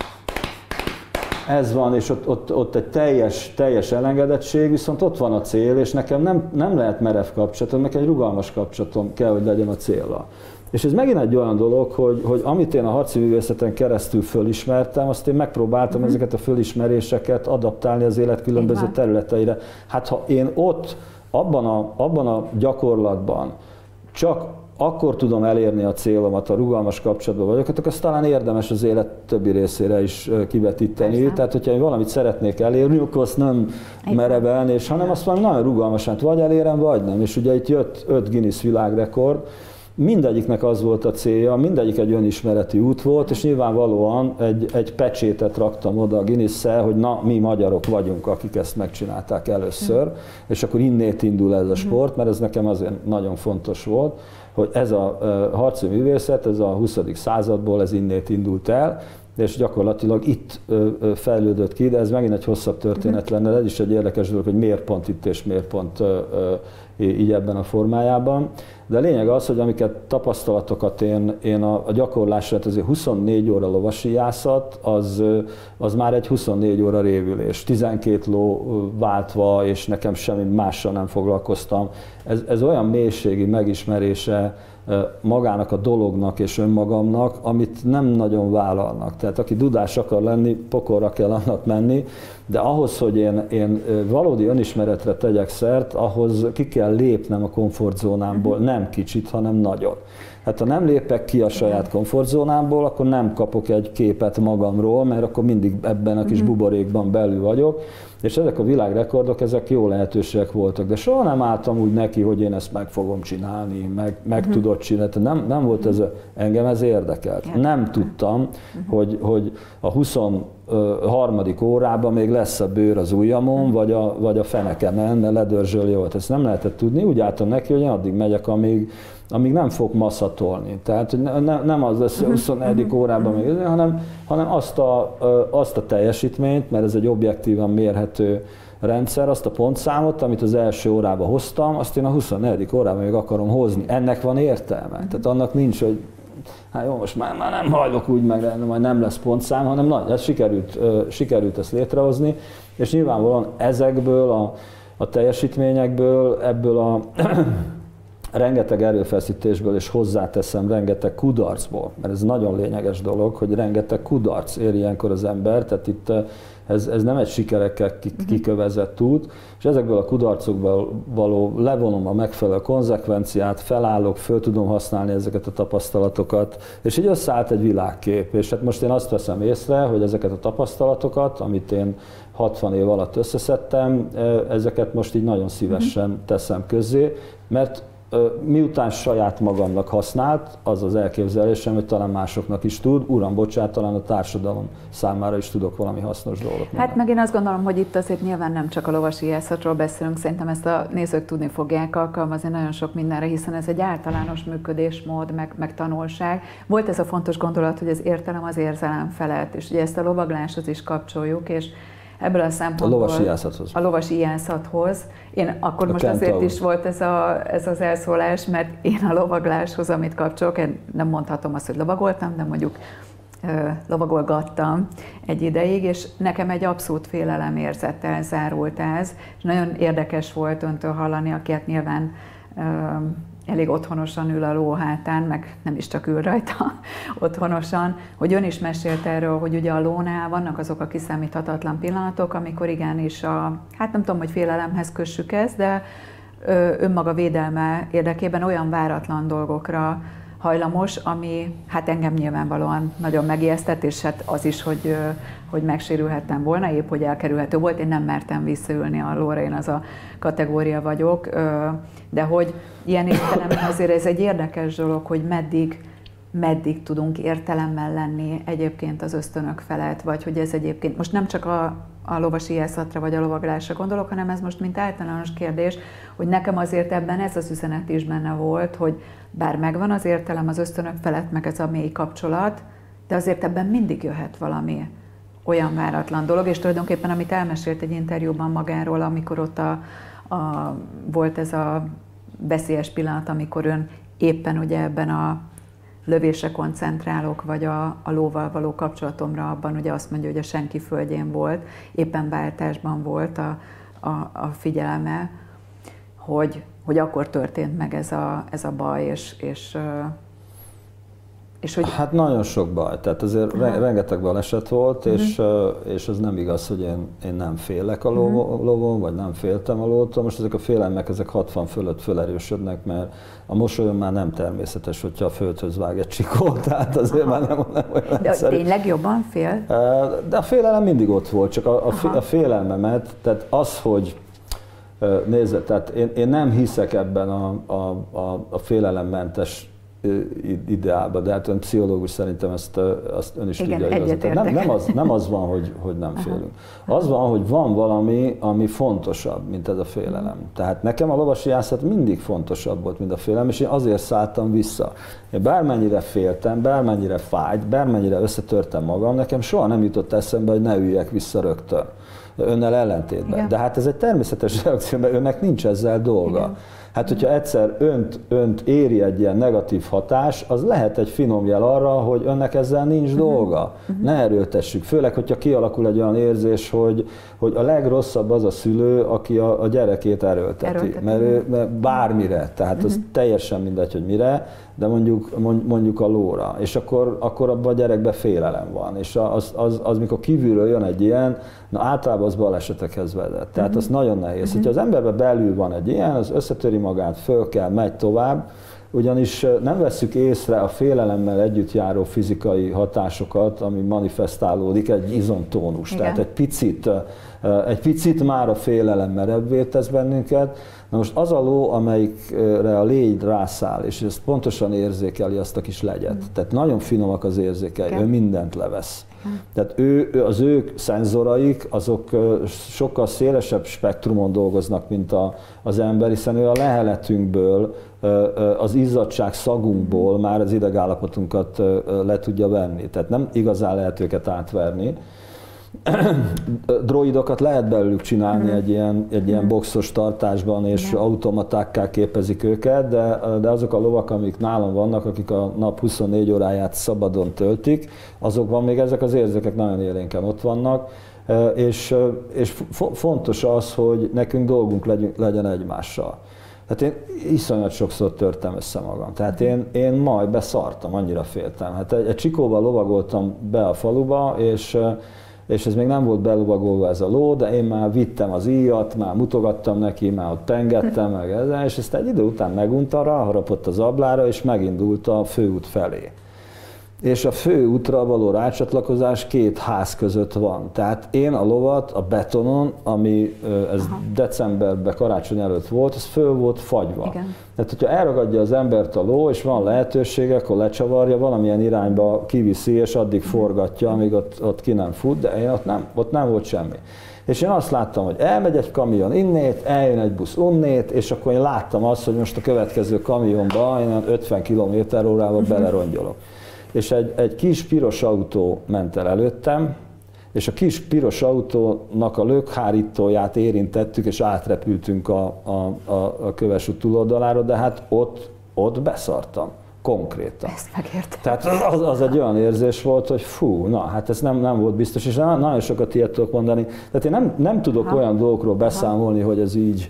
Ez van, és ott egy teljes elengedettség, viszont ott van a cél, és nekem nem lehet merev kapcsolatom, nekem egy rugalmas kapcsolatom kell, hogy legyen a céllal. És ez megint egy olyan dolog, hogy amit én a harci művészeten keresztül fölismertem, azt én megpróbáltam ezeket a fölismeréseket adaptálni az élet különböző területeire. Hát ha én ott, abban a gyakorlatban csak akkor tudom elérni a célomat, a rugalmas kapcsolatban vagyok, akkor azt talán érdemes az élet többi részére is kivetíteni. Persze. Tehát, hogyha én valamit szeretnék elérni, akkor azt nem mereven, és hanem azt már nagyon rugalmasan, vagy elérem, vagy nem. És ugye itt jött 5 Guinness világrekord, mindegyiknek az volt a célja, mindegyik egy önismereti út volt, és nyilvánvalóan egy pecsétet raktam oda a Guinness-szel, hogy na, mi magyarok vagyunk, akik ezt megcsinálták először, és akkor innét indul ez a sport, mert ez nekem azért nagyon fontos volt, hogy ez a harci művészet, ez a 20. századból ez innét indult el, és gyakorlatilag itt fejlődött ki, de ez megint egy hosszabb történet lenne, ez is egy érdekes dolog, hogy miért pont itt és miért pont így ebben a formájában. De a lényeg az, hogy amiket tapasztalatokat én a gyakorlásra, azért 24 óra lovasíjászat, az már egy 24 óra révülés. 12 ló váltva, és nekem semmi mással nem foglalkoztam. Ez olyan mélységi megismerése magának a dolognak és önmagamnak, amit nem nagyon vállalnak. Tehát aki dudás akar lenni, pokolra kell annak menni, de ahhoz, hogy én valódi önismeretre tegyek szert, ahhoz ki kell lépnem a komfortzónámból, nem kicsit, hanem nagyot. Hát ha nem lépek ki a saját komfortzónámból, akkor nem kapok egy képet magamról, mert akkor mindig ebben a kis buborékban belül vagyok, és ezek a világrekordok, ezek jó lehetőségek voltak, de soha nem álltam úgy neki, hogy én ezt meg fogom csinálni, meg tudod csinálni. Nem volt ez, engem ez érdekelt. Nem tudtam, hogy a 23. órában még lesz a bőr az ujjamon, vagy a fenekemen, mert ledörzsöli volt. Ezt nem lehetett tudni, úgy álltam neki, hogy én addig megyek, amíg nem fog masszatolni. Tehát nem az lesz a 24. órában még, hanem azt a teljesítményt, mert ez egy objektívan mérhető rendszer, azt a pontszámot, amit az első órában hoztam, azt én a 24. órában még akarom hozni. Ennek van értelme. Tehát annak nincs, hogy hát jó, most már nem hajlok úgy meg, majd nem lesz pontszám, hanem ez sikerült ezt létrehozni, és nyilvánvalóan ezekből a teljesítményekből, ebből a rengeteg erőfeszítésből, és hozzáteszem rengeteg kudarcból, mert ez nagyon lényeges dolog, hogy rengeteg kudarc ér ilyenkor az ember, tehát itt ez nem egy sikerekkel kikövezett út, és ezekből a kudarcokból való levonom a megfelelő konzekvenciát, felállok, föl tudom használni ezeket a tapasztalatokat, és így összeállt egy világkép. És hát most én azt veszem észre, hogy ezeket a tapasztalatokat, amit én 60 év alatt összeszedtem, ezeket most így nagyon szívesen teszem közzé, mert miután saját magamnak használt, az az elképzelésem, hogy talán másoknak is tud, uram, bocsánat, talán a társadalom számára is tudok valami hasznos dolgot. Hát meg én azt gondolom, hogy itt azért nyilván nem csak a lovasíjászatról beszélünk, szerintem ezt a nézők tudni fogják alkalmazni nagyon sok mindenre, hiszen ez egy általános működésmód, meg tanulság. Volt ez a fontos gondolat, hogy az értelem az érzelem felett, és ugye ezt a lovagláshoz is kapcsoljuk, és ebből a szempontból a lovasíjászathoz. Én akkor most azért is volt ez az elszólás, mert én a lovagláshoz, amit kapcsolok, én nem mondhatom azt, hogy lovagoltam, de mondjuk lovagolgattam egy ideig, és nekem egy abszolút félelemérzettel zárult ez, és nagyon érdekes volt öntől hallani, aki hát nyilván elég otthonosan ül a ló hátán, meg nem is csak ül rajta otthonosan, hogy ön is mesélt erről, hogy ugye a lónál vannak azok a kiszámíthatatlan pillanatok, amikor igenis hát nem tudom, hogy félelemhez kössük ezt, de önmaga védelme érdekében olyan váratlan dolgokra hajlamos, ami hát engem nyilvánvalóan nagyon megijesztett, és hát az is, hogy megsérülhettem volna, épp hogy elkerülhető volt, én nem mertem visszaülni a lóra, én az a kategória vagyok, de hogy ilyen értelemben azért ez egy érdekes dolog, hogy meddig tudunk értelemmel lenni egyébként az ösztönök felett, vagy hogy ez egyébként, most nem csak a lovasíjászatra vagy a lovaglásra gondolok, hanem ez most mint általános kérdés, hogy nekem azért ebben ez az üzenet is benne volt, hogy bár megvan az értelem az ösztönök felett, meg ez a mély kapcsolat, de azért ebben mindig jöhet valami olyan váratlan dolog, és tulajdonképpen amit elmesélt egy interjúban magáról, amikor ott volt ez a veszélyes pillanat, amikor ön éppen ugye ebben a lövésre koncentrálok, vagy a lóval való kapcsolatomra, abban ugye azt mondja, hogy a senki földjén volt, éppen váltásban volt a figyelme, hogy akkor történt meg ez a baj, és hogy... Hát nagyon sok baj, tehát azért rengeteg baleset volt, és az nem igaz, hogy én nem félek a lovon, vagy nem féltem a lótól. Most ezek a félelmek, ezek 60 fölött fölerősödnek, mert a mosolyom már nem természetes, hogyha a földhöz vág egy csikó, tehát azért már nem olyan de tényleg jobban fél? De a félelem mindig ott volt, csak a félelmemet, tehát az, hogy nézd, tehát én nem hiszek ebben a félelemmentes ideálba, de hát ön pszichológus, szerintem azt ön is tudja igazán. Nem az van, hogy nem félünk. Az van, hogy van valami, ami fontosabb, mint ez a félelem. Tehát nekem a lovasíjászat mindig fontosabb volt, mint a félelem, és én azért szálltam vissza. Én bármennyire féltem, bármennyire fájt, bármennyire összetörtem magam, nekem soha nem jutott eszembe, hogy ne üljek vissza rögtön. Önnel ellentétben. Igen. De hát ez egy természetes reakció, mert önnek nincs ezzel dolga. Igen. Hát, hogyha egyszer önt éri egy ilyen negatív hatás, az lehet egy finom jel arra, hogy önnek ezzel nincs dolga. Ne erőltessük. Főleg, hogyha kialakul egy olyan érzés, hogy a legrosszabb az a szülő, aki a gyerekét erőlteti. Mert bármire, tehát az teljesen mindegy, hogy mire, de mondjuk a lóra. És akkor abban a gyerekben félelem van. És az mikor kívülről jön egy ilyen, általában az balesetekhez vezet. Tehát az nagyon nehéz. Hogyha az emberben belül van egy ilyen, az összetöri magát, föl kell, megy tovább, ugyanis nem vesszük észre a félelemmel együtt járó fizikai hatásokat, ami manifestálódik, egy izomtónus. Igen. Tehát egy picit már a félelem merebbé tesz bennünket. Na most az a ló, amelyikre a légy rászáll, és ezt pontosan érzékeli azt a kis legyet. Tehát nagyon finomak az érzékei, ő mindent levesz. Tehát az ő szenzoraik, azok sokkal szélesebb spektrumon dolgoznak, mint az ember, hiszen ő a leheletünkből, az izzadság szagunkból már az idegállapotunkat le tudja venni. Tehát nem igazán lehet őket átverni. Droidokat lehet belőlük csinálni egy ilyen boxos tartásban, és automatákká képezik őket, de azok a lovak, amik nálam vannak, akik a nap 24 óráját szabadon töltik, azokban még ezek az érzékek nagyon élénken ott vannak, és fontos az, hogy nekünk dolgunk legyen egymással. Hát én iszonyat sokszor törtem össze magam. Tehát én majd beszartam, annyira féltem. Hát egy csikóval lovagoltam be a faluba, és ez még nem volt belovagolva ez a ló, de én már vittem az íjat, már mutogattam neki, már ott pengettem, meg ezzel, és ezt egy idő után megunta, ráharapott az ablára, és megindult a főút felé. És a főútra való rácsatlakozás 2 ház között van. Tehát én a lovat a betonon, ami ez decemberben, karácsony előtt volt, az föl volt fagyva. Igen. Tehát, hogyha elragadja az embert a ló, és van lehetősége, akkor lecsavarja, valamilyen irányba kiviszi, és addig forgatja, amíg ott ki nem fut, de én ott nem volt semmi. És én azt láttam, hogy elmegy egy kamion innét, eljön egy busz onnét, és akkor én láttam azt, hogy most a következő kamionba én 50 km/h belerongyolok. És egy kis piros autó ment el előttem, és a kis piros autónak a lökhárítóját érintettük, és átrepültünk a kövesút túloldalára, de hát ott beszartam, konkrétan. Ezt megértem. Tehát az egy olyan érzés volt, hogy fú, na hát ez nem volt biztos, és nagyon sokat ilyet tudok mondani. Tehát én nem tudok olyan dolgokról beszámolni, hogy ez így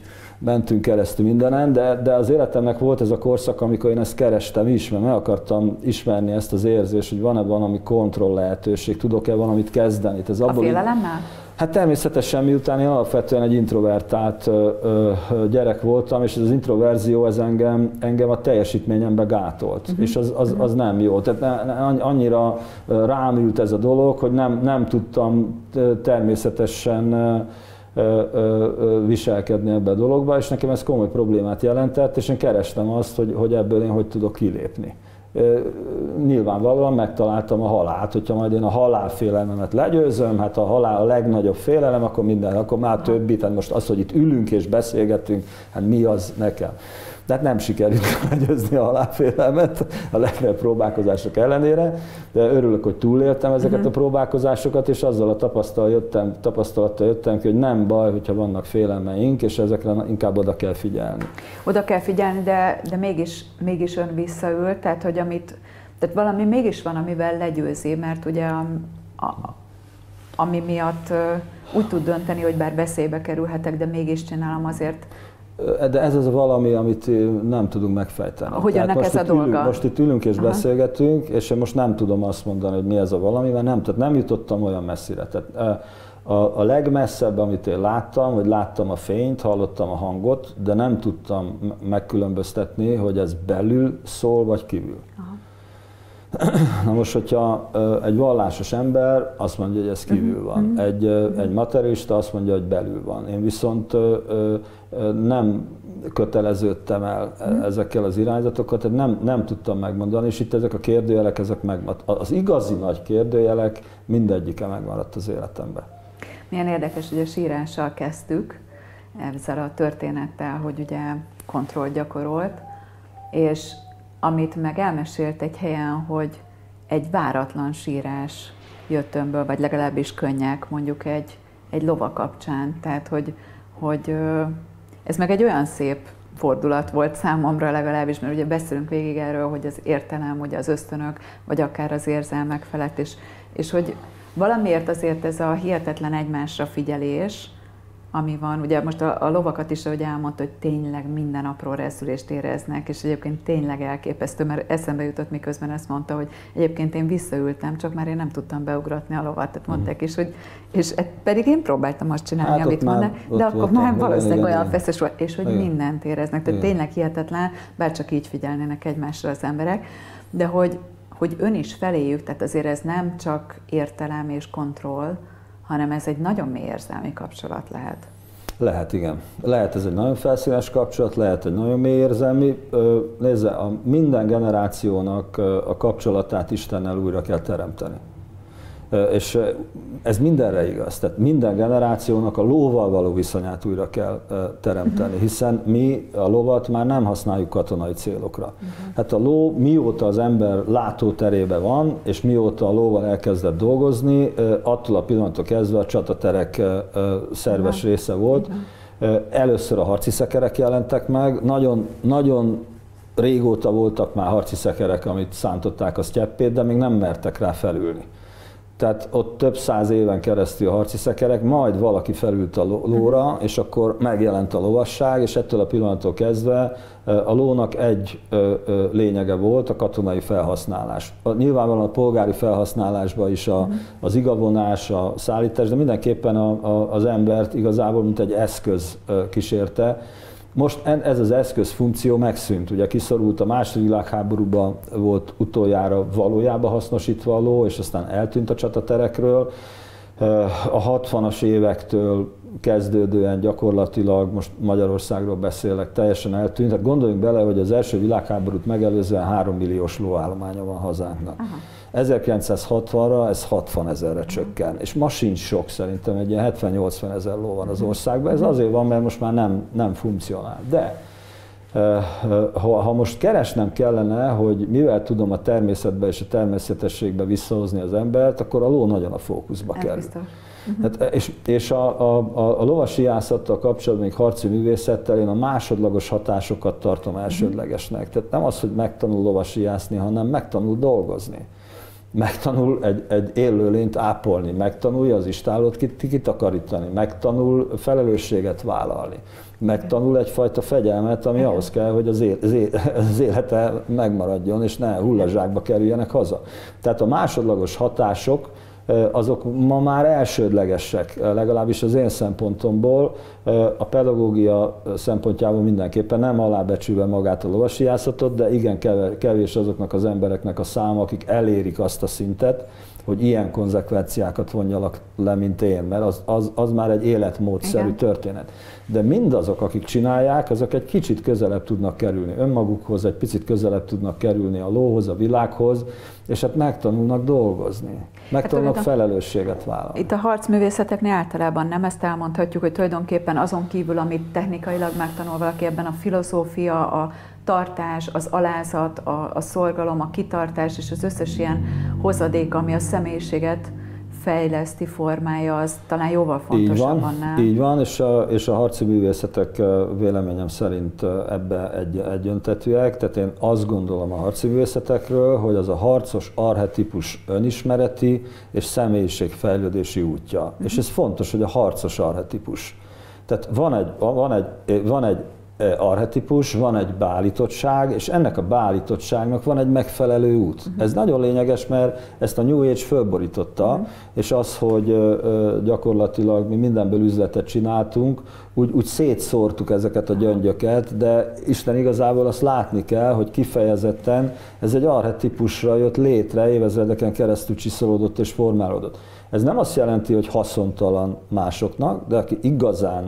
mentünk keresztül mindenen, de az életemnek volt ez a korszak, amikor én ezt kerestem is, mert meg akartam ismerni ezt az érzést, hogy van-e valami kontroll lehetőség, tudok-e valamit kezdeni. Ez a félelemmel? Hát természetesen, miután én alapvetően egy introvertált gyerek voltam, és ez az introverzió ez engem a teljesítményembe gátolt, és az nem jó. Tehát annyira rám ült ez a dolog, hogy nem tudtam természetesen viselkedni ebbe a dologba, és nekem ez komoly problémát jelentett, és én kerestem azt, hogy ebből én hogy tudok kilépni. Nyilvánvalóan megtaláltam a halált, hogyha majd én a halálfélelmemet legyőzöm, hát a halál a legnagyobb félelem, akkor már többit, hát most az, hogy itt ülünk és beszélgetünk, hát mi az nekem. De hát nem sikerült legyőzni a halálfélelmet a legnagyobb próbálkozások ellenére, de örülök, hogy túléltem ezeket a próbálkozásokat, és azzal a tapasztalattal jöttem ki, hogy nem baj, hogyha vannak félelmeink, és ezekre inkább oda kell figyelni. Oda kell figyelni, de mégis ön visszaül, tehát hogy tehát valami mégis van, amivel legyőzi, mert ugye ami miatt úgy tud dönteni, hogy bár veszélybe kerülhetek, de mégis csinálom azért. De ez az valami, amit nem tudunk megfejteni. Hogy ennek ez a dolga? Most itt ülünk és beszélgetünk, és én most nem tudom azt mondani, hogy mi ez a valami, mert nem jutottam olyan messzire. Tehát a legmesszebb, amit én láttam, hogy láttam a fényt, hallottam a hangot, de nem tudtam megkülönböztetni, hogy ez belül szól, vagy kívül. Aha. Na most, hogyha egy vallásos ember azt mondja, hogy ez kívül van, egy materialista azt mondja, hogy belül van. Én viszont nem köteleződtem el ezekkel az irányzatokkal, tehát nem tudtam megmondani, és itt ezek a kérdőjelek, az igazi nagy kérdőjelek mindegyike megmaradt az életemben. Milyen érdekes, hogy a sírással kezdtük, ezzel a történettel, hogy ugye kontrollt gyakorolt, és amit meg elmesélt egy helyen, hogy egy váratlan sírás jött önből, vagy legalábbis könnyek, mondjuk egy lova kapcsán. Tehát, hogy ez meg egy olyan szép fordulat volt számomra legalábbis, mert ugye beszélünk végig erről, hogy az értelem, ugye az ösztönök, vagy akár az érzelmek felett, és hogy valamiért azért ez a hihetetlen egymásra figyelés, ami van, ugye most a lovakat is, ahogy elmondta, hogy tényleg minden apró rezdülést éreznek, és egyébként tényleg elképesztő, mert eszembe jutott, miközben ezt mondta, hogy egyébként én visszaültem, csak már én nem tudtam beugratni a lovat, tehát mondták is, hogy, és pedig én próbáltam azt csinálni, hát amit mondnak, de akkor már valószínűleg olyan igen. feszes volt, és hogy mindent éreznek, tehát tényleg hihetetlen, bár csak így figyelnének egymásra az emberek, de hogy ön is feléjük, tehát azért ez nem csak értelem és kontroll, hanem ez egy nagyon mély érzelmi kapcsolat lehet. Lehet, igen. Lehet ez egy nagyon felszínes kapcsolat, lehet egy nagyon mély érzelmi. Nézze, minden generációnak a kapcsolatát Istennel újra kell teremteni. És ez mindenre igaz. Tehát minden generációnak a lóval való viszonyát újra kell teremteni, hiszen mi a lovat már nem használjuk katonai célokra. Hát a ló mióta az ember látóterében van, és mióta a lóval elkezdett dolgozni, attól a pillanattól kezdve a csataterek szerves része volt. Először a harci szekerek jelentek meg, nagyon régóta voltak már harci szekerek, amit szántották a sztyeppét, de még nem mertek rá felülni. Tehát ott több száz éven keresztül a harci szekerek, majd valaki felült a lóra, és akkor megjelent a lovasság, és ettől a pillanattól kezdve a lónak egy lényege volt, a katonai felhasználás. Nyilvánvalóan a polgári felhasználásban is az igavonás, a szállítás, de mindenképpen az embert igazából mint egy eszköz kísérte. Most ez az eszközfunkció megszűnt, ugye kiszorult a II. Világháborúban, volt utoljára valójában hasznosítva a ló, és aztán eltűnt a csataterekről. A 60-as évektől kezdődően gyakorlatilag, most Magyarországról beszélek, teljesen eltűnt. Hát gondoljunk bele, hogy az első világháborút megelőzően 3 milliós lóállománya van hazánknak. Aha. 1960-ra ez 60 000-re csökken, és ma sincs sok, szerintem egy ilyen 70-80 000 ló van az országban. Ez azért van, mert most már nem funkcionál. De ha most keresnem kellene, hogy mivel tudom a természetbe és a természetességbe visszahozni az embert, akkor a ló nagyon a fókuszba kerül. És a lovasiászattal kapcsolatban, még harci művészettel én a másodlagos hatásokat tartom elsődlegesnek. Tehát nem az, hogy megtanul lovasijászni, hanem megtanul dolgozni. megtanul egy élőlényt ápolni, megtanulja az istálót kitakarítani, megtanul felelősséget vállalni, megtanul egyfajta fegyelmet, ami ahhoz kell, hogy az élete megmaradjon, és ne hullazsákba kerüljenek haza. Tehát a másodlagos hatások, azok ma már elsődlegesek, legalábbis az én szempontomból, a pedagógia szempontjából mindenképpen, nem alábecsülve magát a lovasijászatot, de igen kevés azoknak az embereknek a száma, akik elérik azt a szintet, hogy ilyen konzekvenciákat vonjalak le, mint én, mert az már egy életmódszerű történet. De mindazok, akik csinálják, azok egy kicsit közelebb tudnak kerülni önmagukhoz, egy picit közelebb tudnak kerülni a lóhoz, a világhoz, és hát megtanulnak dolgozni, megtanulnak felelősséget vállalni. Itt a harcművészeteknél általában nem ezt elmondhatjuk, hogy tulajdonképpen azon kívül, amit technikailag megtanul valaki, ebben a filozófia, a tartás, az alázat, a szorgalom, a kitartás és az összes ilyen hozadék, ami a személyiséget fejleszti, formálja, az talán jóval fontosabb annál. Így van, és a harci művészetek véleményem szerint ebbe egyöntetűek. Tehát én azt gondolom a harci művészetekről, hogy az a harcos archetipus önismereti és személyiségfejlődési útja. És ez fontos, hogy a harcos archetipus. Tehát van egy archetipus, van egy beállítottság, és ennek a beállítottságnak van egy megfelelő út. Ez nagyon lényeges, mert ezt a New Age fölborította, és az, hogy gyakorlatilag mi mindenből üzletet csináltunk, úgy szétszórtuk ezeket a gyöngyöket, de Isten igazából azt látni kell, hogy kifejezetten ez egy archetipusra jött létre, évezredeken keresztül csiszolódott és formálódott. Ez nem azt jelenti, hogy haszontalan másoknak, de aki igazán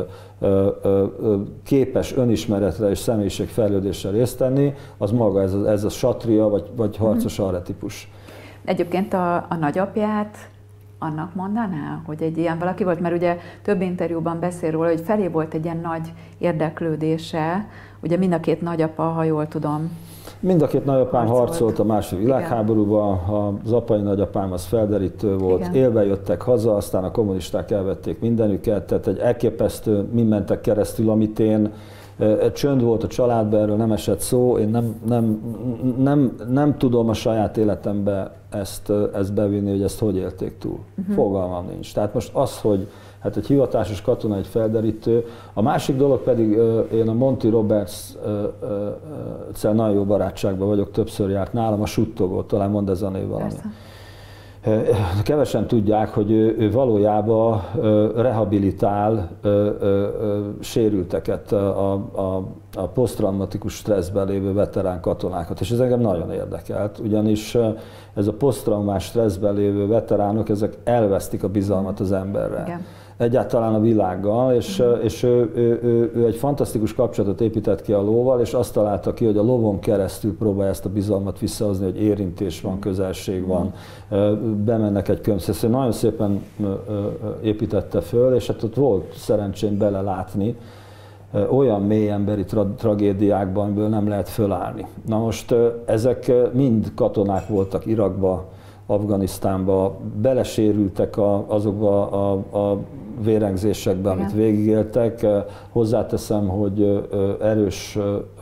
képes önismeretre és személyiségfejlődésre részt tenni, az maga ez a satria vagy harcos archetipus. Egyébként a nagyapját annak mondaná, hogy egy ilyen valaki volt, mert ugye több interjúban beszél róla, hogy felé volt egy ilyen nagy érdeklődése, ugye mind a két nagyapa, ha jól tudom. Mind a két nagyapám harcolt a második világháborúban, az apai nagyapám az felderítő volt, élve jöttek haza, aztán a kommunisták elvették mindenüket, tehát egy elképesztő, mi mentek keresztül, amit én, csönd volt a családban, erről nem esett szó, én nem tudom a saját életembe ezt bevinni, hogy ezt hogy élték túl. Fogalmam nincs. Tehát most az, hogy hát egy hivatásos katona, egy felderítő. A másik dolog pedig, én a Monty Roberts-szel nagyon jó barátságban vagyok, többször járt nálam, a suttogó, talán mond ez a név valami. Kevesen tudják, hogy ő valójában rehabilitál sérülteket, a poszttraumatikus stresszben lévő veterán katonákat, és ez engem nagyon érdekelt, ugyanis ez a posztraumás stresszben lévő veteránok, ezek elvesztik a bizalmat az emberrel. Igen. Egyáltalán a világgal, és ő egy fantasztikus kapcsolatot épített ki a lóval, és azt találta ki, hogy a lovon keresztül próbálja ezt a bizalmat visszahozni, hogy érintés van, közelség van, bemennek egy könyvszeszre. Nagyon szépen építette föl, és hát ott volt szerencsém belelátni olyan mély emberi tragédiákban, amiből nem lehet fölállni. Na most ezek mind katonák voltak Irakba, Afganisztánba, belesérültek azokba a vérengzésekbe, amit végigéltek. Hozzáteszem, hogy erős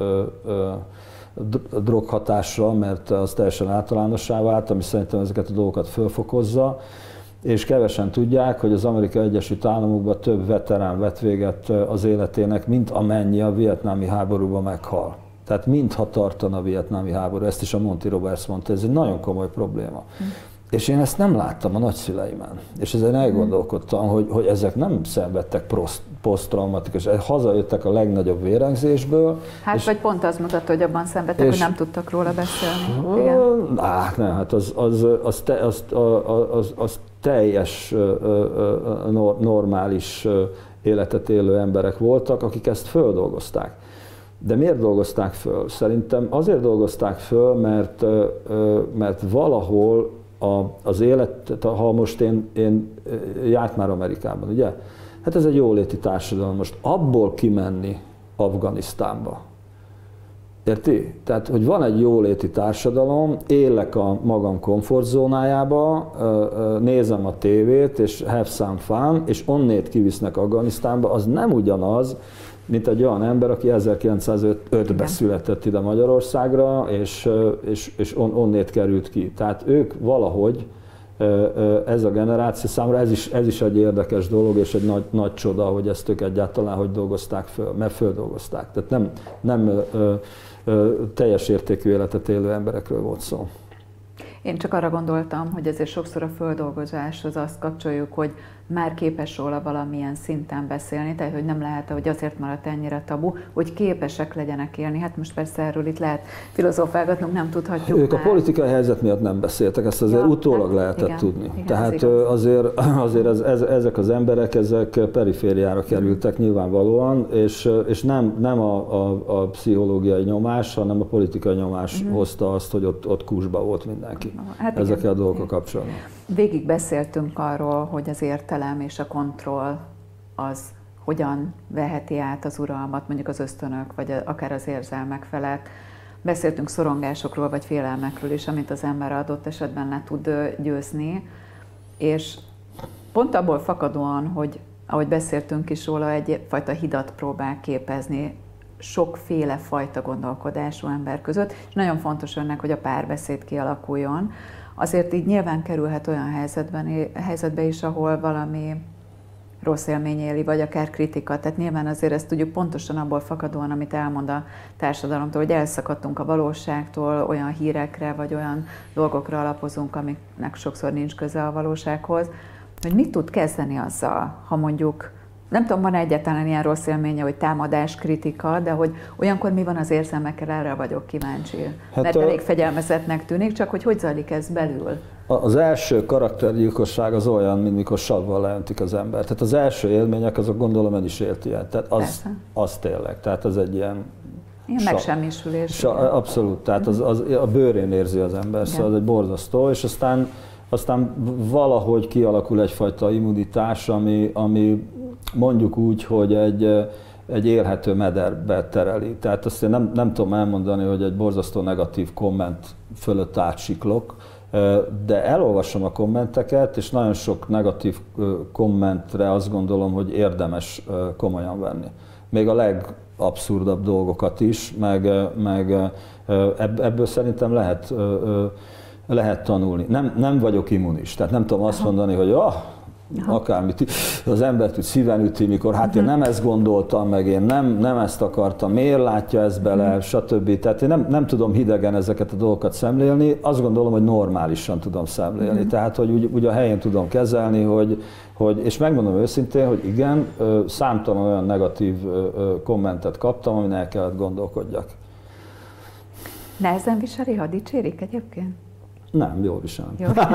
droghatásra, mert az teljesen általánossá vált, ami szerintem ezeket a dolgokat fölfokozza, és kevesen tudják, hogy az Amerikai Egyesült Államokban több veterán vett véget az életének, mint amennyi a vietnámi háborúban meghal. Tehát mintha tartana a vietnámi háború, ezt is a Monty Roberts mondta, ez egy nagyon komoly probléma. És én ezt nem láttam a nagyszüleimen. És ezen elgondolkodtam, hogy ezek nem szenvedtek posztraumatikus, hazajöttek a legnagyobb vérengzésből. Hát vagy pont az mutatta, hogy abban szenvedtek, hogy nem tudtak róla beszélni. Nem, hát az teljes normális életet élő emberek voltak, akik ezt földolgozták. De miért dolgozták föl? Szerintem azért dolgozták föl, mert valahol az élet, ha most én járt már Amerikában, ugye? Hát ez egy jóléti társadalom, most abból kimenni Afganisztánba. Érti? Tehát, hogy van egy jóléti társadalom, élek a magam komfortzónájába, nézem a tévét, és have some fun, és onnét kivisznek Afganisztánba, az nem ugyanaz, mint egy olyan ember, aki 1905-ben született ide Magyarországra, és onnét került ki. Tehát ők valahogy, ez a generáció számra ez is egy érdekes dolog, és egy nagy csoda, hogy ezt ők egyáltalán hogy dolgozták föl, mert földolgozták. Tehát nem teljes értékű életet élő emberekről volt szó. Én csak arra gondoltam, hogy ezért sokszor a földolgozáshoz azt kapcsoljuk, hogy már képes róla valamilyen szinten beszélni, tehát hogy nem lehet, hogy azért maradt ennyire tabu, hogy képesek legyenek élni. Hát most persze erről itt lehet filozófálgatnunk, nem tudhatjuk ők már. A politikai helyzet miatt nem beszéltek, ezt azért utólag lehetett tudni. Igen, tehát azért ezek az emberek, ezek perifériára kerültek nyilvánvalóan, és nem a pszichológiai nyomás, hanem a politikai nyomás hozta azt, hogy ott kúsba volt mindenki. Hát ezekkel a dolgokkal kapcsolatban. Végig beszéltünk arról, hogy az értelem és a kontroll az hogyan veheti át az uralmat, mondjuk az ösztönök, vagy akár az érzelmek felett. Beszéltünk szorongásokról, vagy félelmekről is, amit az ember adott esetben le tud győzni, és pont abból fakadóan, hogy ahogy beszéltünk is róla, egyfajta hidat próbál képezni sokféle fajta gondolkodású ember között, és nagyon fontos önnek, hogy a párbeszéd kialakuljon. Azért így nyilván kerülhet olyan helyzetbe is, ahol valami rossz élmény éli, vagy akár kritika. Tehát nyilván azért ezt tudjuk pontosan abból fakadóan, amit elmond a társadalomtól, hogy elszakadtunk a valóságtól, olyan hírekre, vagy olyan dolgokra alapozunk, amiknek sokszor nincs köze a valósághoz. Hogy mit tud kezdeni azzal, ha mondjuk, nem tudom, van egyáltalán ilyen rossz élménye, hogy támadás, kritika, de hogy olyankor mi van az érzelmekkel, erre vagyok kíváncsi. Hát mert elég fegyelmezettnek tűnik, csak hogy zajlik ez belül? Az első karaktergyilkosság az olyan, mint mikor savval leöntik az ember. Tehát az első élmények, azok gondolom ön is élt ilyen. Tehát az tényleg. Tehát az egy ilyen megsemmisülés. Abszolút. Tehát az a bőrén érzi az ember, szóval az egy borzasztó, és aztán valahogy kialakul egyfajta immunitás, ami mondjuk úgy, hogy egy élhető mederbe tereli. Tehát azt én nem tudom elmondani, hogy egy borzasztó negatív komment fölött átsiklok, de elolvasom a kommenteket, és nagyon sok negatív kommentre azt gondolom, hogy érdemes komolyan venni. Még a legabszurdabb dolgokat is, meg ebből szerintem lehet tanulni. Nem vagyok immunis, tehát nem tudom azt mondani, hogy akármit, az embert úgy szíven üti, mikor hát én nem ezt gondoltam, meg én nem ezt akartam, miért látja ezt bele, stb. Tehát én nem tudom hidegen ezeket a dolgokat szemlélni, azt gondolom, hogy normálisan tudom szemlélni. Tehát, hogy úgy a helyén tudom kezelni, és megmondom őszintén, hogy igen, számtalan olyan negatív kommentet kaptam, amin el kellett gondolkodjak. Nehezen viseli, ha dicsérik egyébként? Nem, jól viselem.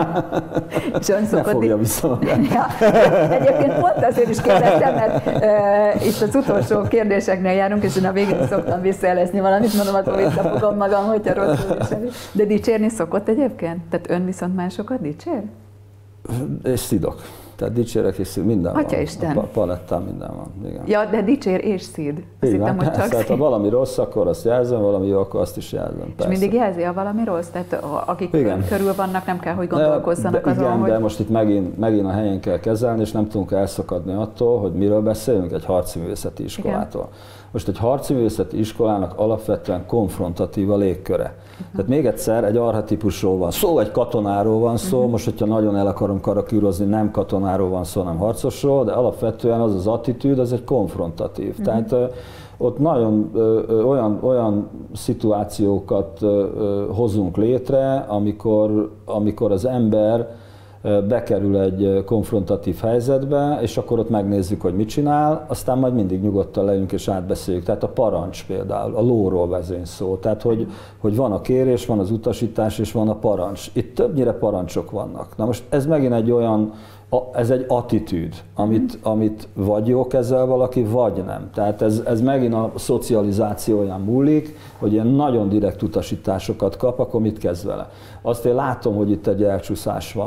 Ne fogja vissza magát. Ja, egyébként pont azért is kérdeztem, mert itt az utolsó kérdéseknél járunk, és én a végén szoktam visszaelezni valamit, mondom, attól visszafogom magam, hogyha rosszul viseli. De dicsérni szokott egyébként? Tehát ön viszont másokat dicsér? És szidok. Tehát dicsérek és szíd, minden Atya van. Isten. A palettán minden van. Igen. Ja, de dicsér és szíd. Azt hittem, hogy csak szíd. Ha valami rossz, akkor azt jelzem, valami jó, akkor azt is jelzem. És persze. Mindig jelzi, ha valami rossz? Tehát akik körül vannak, nem kell, hogy gondolkozzanak azon, igen, hogy... de most itt megint a helyén kell kezelni, és nem tudunk elszakadni attól, hogy miről beszélünk, egy harci művészeti iskolától. Igen. Most egy harci művészeti iskolának alapvetően konfrontatív a légköre. Tehát még egyszer egy archetípusról van szó, egy katonáról van szó, most hogyha nagyon el akarom karakürozni, nem katonáról van szó, hanem harcosról, de alapvetően az az attitűd, az egy konfrontatív. Tehát ott nagyon olyan szituációkat hozunk létre, amikor az ember bekerül egy konfrontatív helyzetbe, és akkor ott megnézzük, hogy mit csinál, aztán majd mindig nyugodtan leülünk és átbeszéljük. Tehát a parancs például, a lóról vezény szó. Tehát, hogy van a kérés, van az utasítás, és van a parancs. Itt többnyire parancsok vannak. Na most ez megint egy olyan, ez egy attitűd, amit vagy jó kezel valaki, vagy nem. Tehát ez megint a szocializációján múlik, hogy ilyen nagyon direkt utasításokat kap, akkor mit kezd vele. Azt én látom, hogy itt egy elcsúszás van, szóval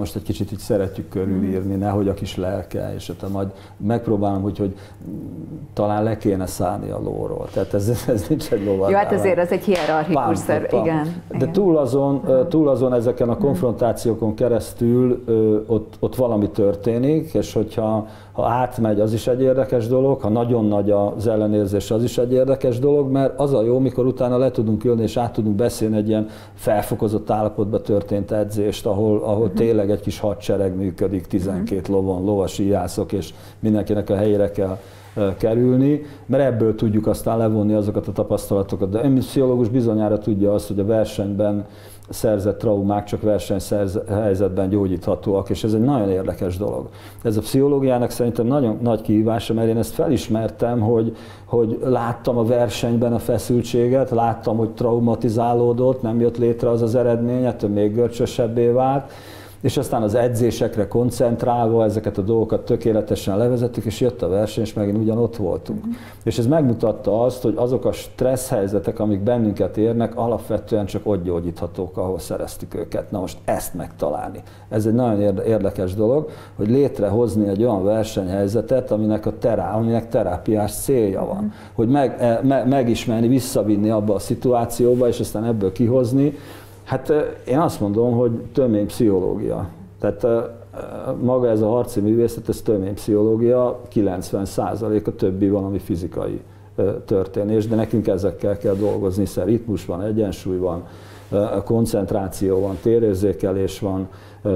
most egy kicsit így szeretjük körülírni, nehogy a kis lelke, és hát majd megpróbálom, hogy talán le kéne szállni a lóról. Tehát ez nincs egy lovag. Jó, hát ezért ez egy hierarchikus szerv, igen. De túl azon ezeken a konfrontációkon keresztül ott valami történik, és hogyha átmegy, az is egy érdekes dolog, ha nagyon nagy az ellenérzés, az is egy érdekes dolog, mert az a jó, mikor utána le tudunk ülni, és át tudunk beszélni egy ilyen felfokozott állapotban történt edzést, ahol tényleg egy kis hadsereg működik, 12 lovon, lovas íjászok, és mindenkinek a helyére kell kerülni, mert ebből tudjuk aztán levonni azokat a tapasztalatokat. De egy pszichológus bizonyára tudja azt, hogy a versenyben szerzett traumák csak versenyhelyzetben gyógyíthatóak, és ez egy nagyon érdekes dolog. Ez a pszichológiának szerintem nagyon nagy kihívása, mert én ezt felismertem, hogy láttam a versenyben a feszültséget, láttam, hogy traumatizálódott, nem jött létre az az eredmény, ettől még görcsösebbé vált, és aztán az edzésekre koncentrálva ezeket a dolgokat tökéletesen levezettük, és jött a verseny, és megint ugyanott voltunk. És ez megmutatta azt, hogy azok a stressz helyzetek, amik bennünket érnek, alapvetően csak ott gyógyíthatók, ahol szereztük őket. Na most ezt megtalálni. Ez egy nagyon érdekes dolog, hogy létrehozni egy olyan versenyhelyzetet, aminek terápiás célja van. Hogy megismerni, visszavinni abba a szituációba, és aztán ebből kihozni. Hát én azt mondom, hogy töménypszichológia. Tehát maga ez a harci művészet, ez töménypszichológia, 90% a többi valami fizikai történés, de nekünk ezekkel kell dolgozni, hiszen ritmus van, egyensúly van, koncentráció van, térérzékelés van,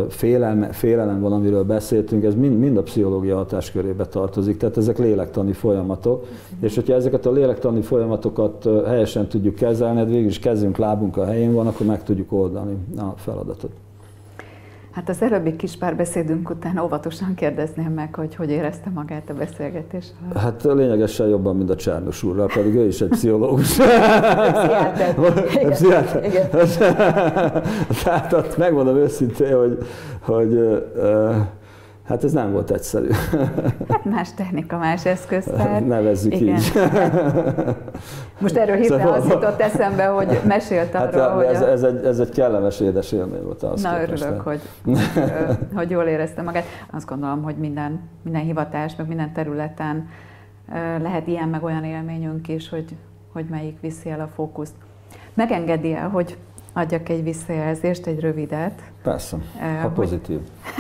félelem van, amiről beszéltünk, ez mind a pszichológia hatáskörébe tartozik, tehát ezek lélektani folyamatok, és hogyha ezeket a lélektani folyamatokat helyesen tudjuk kezelni, végül is kezünk, lábunk a helyén van, akkor meg tudjuk oldani a feladatot. Hát az előbbi kis párbeszédünk után óvatosan kérdezném meg, hogy érezte magát a beszélgetés alatt. Hát lényegesen jobban, mint a Csernus úrral, pedig ő is egy pszichológus. Pszichiáter. Igen. Tehát ott megmondom őszintén, hogy hát ez nem volt egyszerű. Hát más technika, más eszköztár. Nevezzük igen. így. Most erről hirtelen az jutott eszembe, hogy mesélt arról, hát, hogy... ez egy kellemes, édes élmény volt. Na, örülök, hogy jól érezte magát. Azt gondolom, hogy minden hivatás, meg minden területen lehet ilyen, meg olyan élményünk is, hogy melyik viszi el a fókuszt. Megengedi el, hogy adjak egy visszajelzést, egy rövidet. Persze, ha pozitív.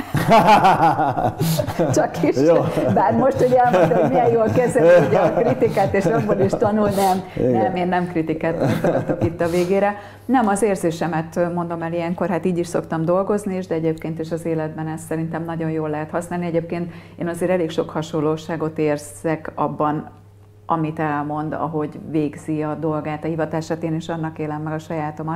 Csak is, jó. Bár most, hogy elmondta, hogy milyen jól kezeli ugye a kritikát, és abból is tanul, nem, én nem kritikát mondhatok itt a végére. Nem, az érzésemet mondom el ilyenkor, hát így is szoktam dolgozni is, de egyébként is az életben ezt szerintem nagyon jól lehet használni. Egyébként én azért elég sok hasonlóságot érzek abban, amit elmond, ahogy végzi a dolgát, a hivatását, én is annak élem meg a sajátomat.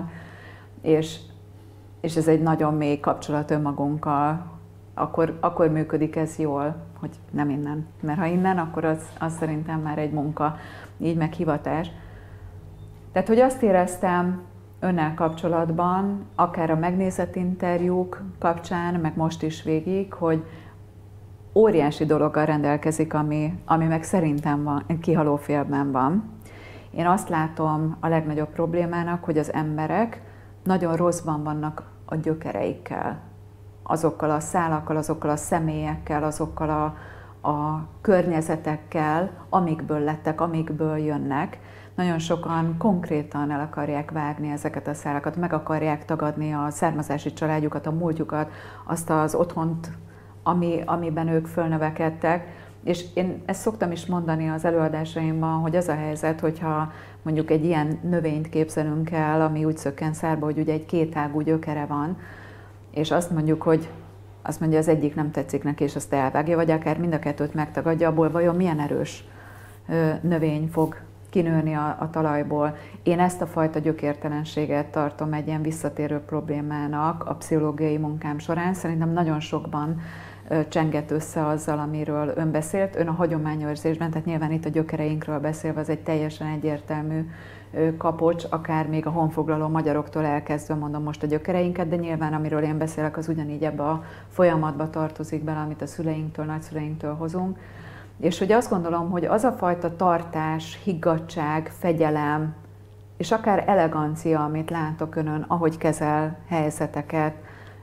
És ez egy nagyon mély kapcsolat önmagunkkal, akkor működik ez jól, hogy nem innen. Mert ha innen, akkor az szerintem már egy munka, így meg hivatás. Tehát, hogy azt éreztem önnel kapcsolatban, akár a megnézett interjúk kapcsán, meg most is végig, hogy óriási dologgal rendelkezik, ami meg szerintem van, kihalófélben van. Én azt látom a legnagyobb problémának, hogy az emberek nagyon rosszban vannak a gyökereikkel, azokkal a szálakkal, azokkal a személyekkel, azokkal a környezetekkel, amikből lettek, amikből jönnek. Nagyon sokan konkrétan el akarják vágni ezeket a szálakat, meg akarják tagadni a származási családjukat, a múltjukat, azt az otthont, amiben ők fölnövekedtek. És én ezt szoktam is mondani az előadásaimban, hogy az a helyzet, hogyha mondjuk egy ilyen növényt képzelünk el, ami úgy szökken szárba, hogy ugye egy kétágú gyökere van, és azt mondjuk, hogy azt mondja, az egyik nem tetszik neki, és azt elvágja, vagy akár mind a kettőt megtagadja, abból vajon milyen erős növény fog kinőni a talajból. Én ezt a fajta gyökértelenséget tartom egy ilyen visszatérő problémának a pszichológiai munkám során. Szerintem nagyon sokban csengett össze azzal, amiről ön beszélt. Ön a hagyományőrzésben, tehát nyilván itt a gyökereinkről beszélve, az egy teljesen egyértelmű kapocs, akár még a honfoglaló magyaroktól elkezdve mondom most a gyökereinket, de nyilván amiről én beszélek, az ugyanígy ebbe a folyamatba tartozik bele, amit a szüleinktől, nagyszüleinktől hozunk. És hogy azt gondolom, hogy az a fajta tartás, higgadtság, fegyelem, és akár elegancia, amit látok önön, ahogy kezel helyzeteket,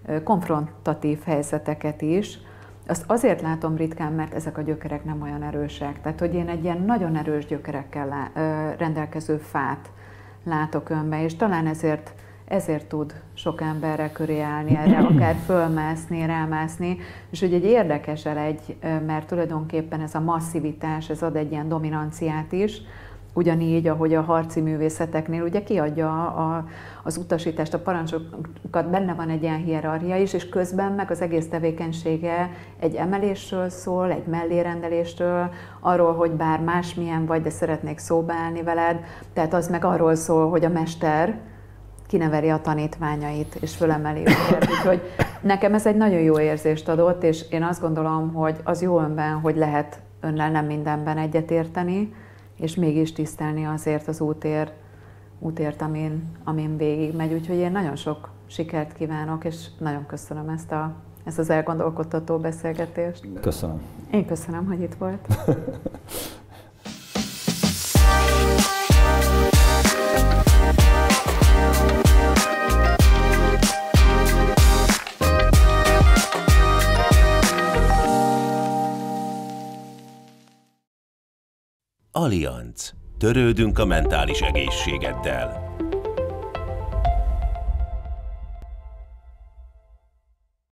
konfrontatív helyzeteket is. Azt azért látom ritkán, mert ezek a gyökerek nem olyan erősek. Tehát, hogy én egy ilyen nagyon erős gyökerekkel rendelkező fát látok önbe, és talán ezért tud sok emberre köré állni, erre akár fölmászni, rámászni, és hogy egy érdekes elegy, mert tulajdonképpen ez a masszivitás, ez ad egy ilyen dominanciát is, ugyanígy, ahogy a harci művészeteknél ugye kiadja az utasítást, a parancsokat, benne van egy ilyen hierarchia is, és közben meg az egész tevékenysége egy emelésről szól, egy mellérendelésről, arról, hogy bár másmilyen vagy, de szeretnék szóba állni veled, tehát az meg arról szól, hogy a mester kineveri a tanítványait, és fölemeli őket. Úgyhogy nekem ez egy nagyon jó érzést adott, és én azt gondolom, hogy az jó önben, hogy lehet önnel nem mindenben egyetérteni, és mégis tisztelni azért az útért, amin végig megy. Úgyhogy én nagyon sok sikert kívánok, és nagyon köszönöm ezt az elgondolkodtató beszélgetést. Köszönöm. Én köszönöm, hogy itt volt. Allianz. Törődünk a mentális egészségeddel.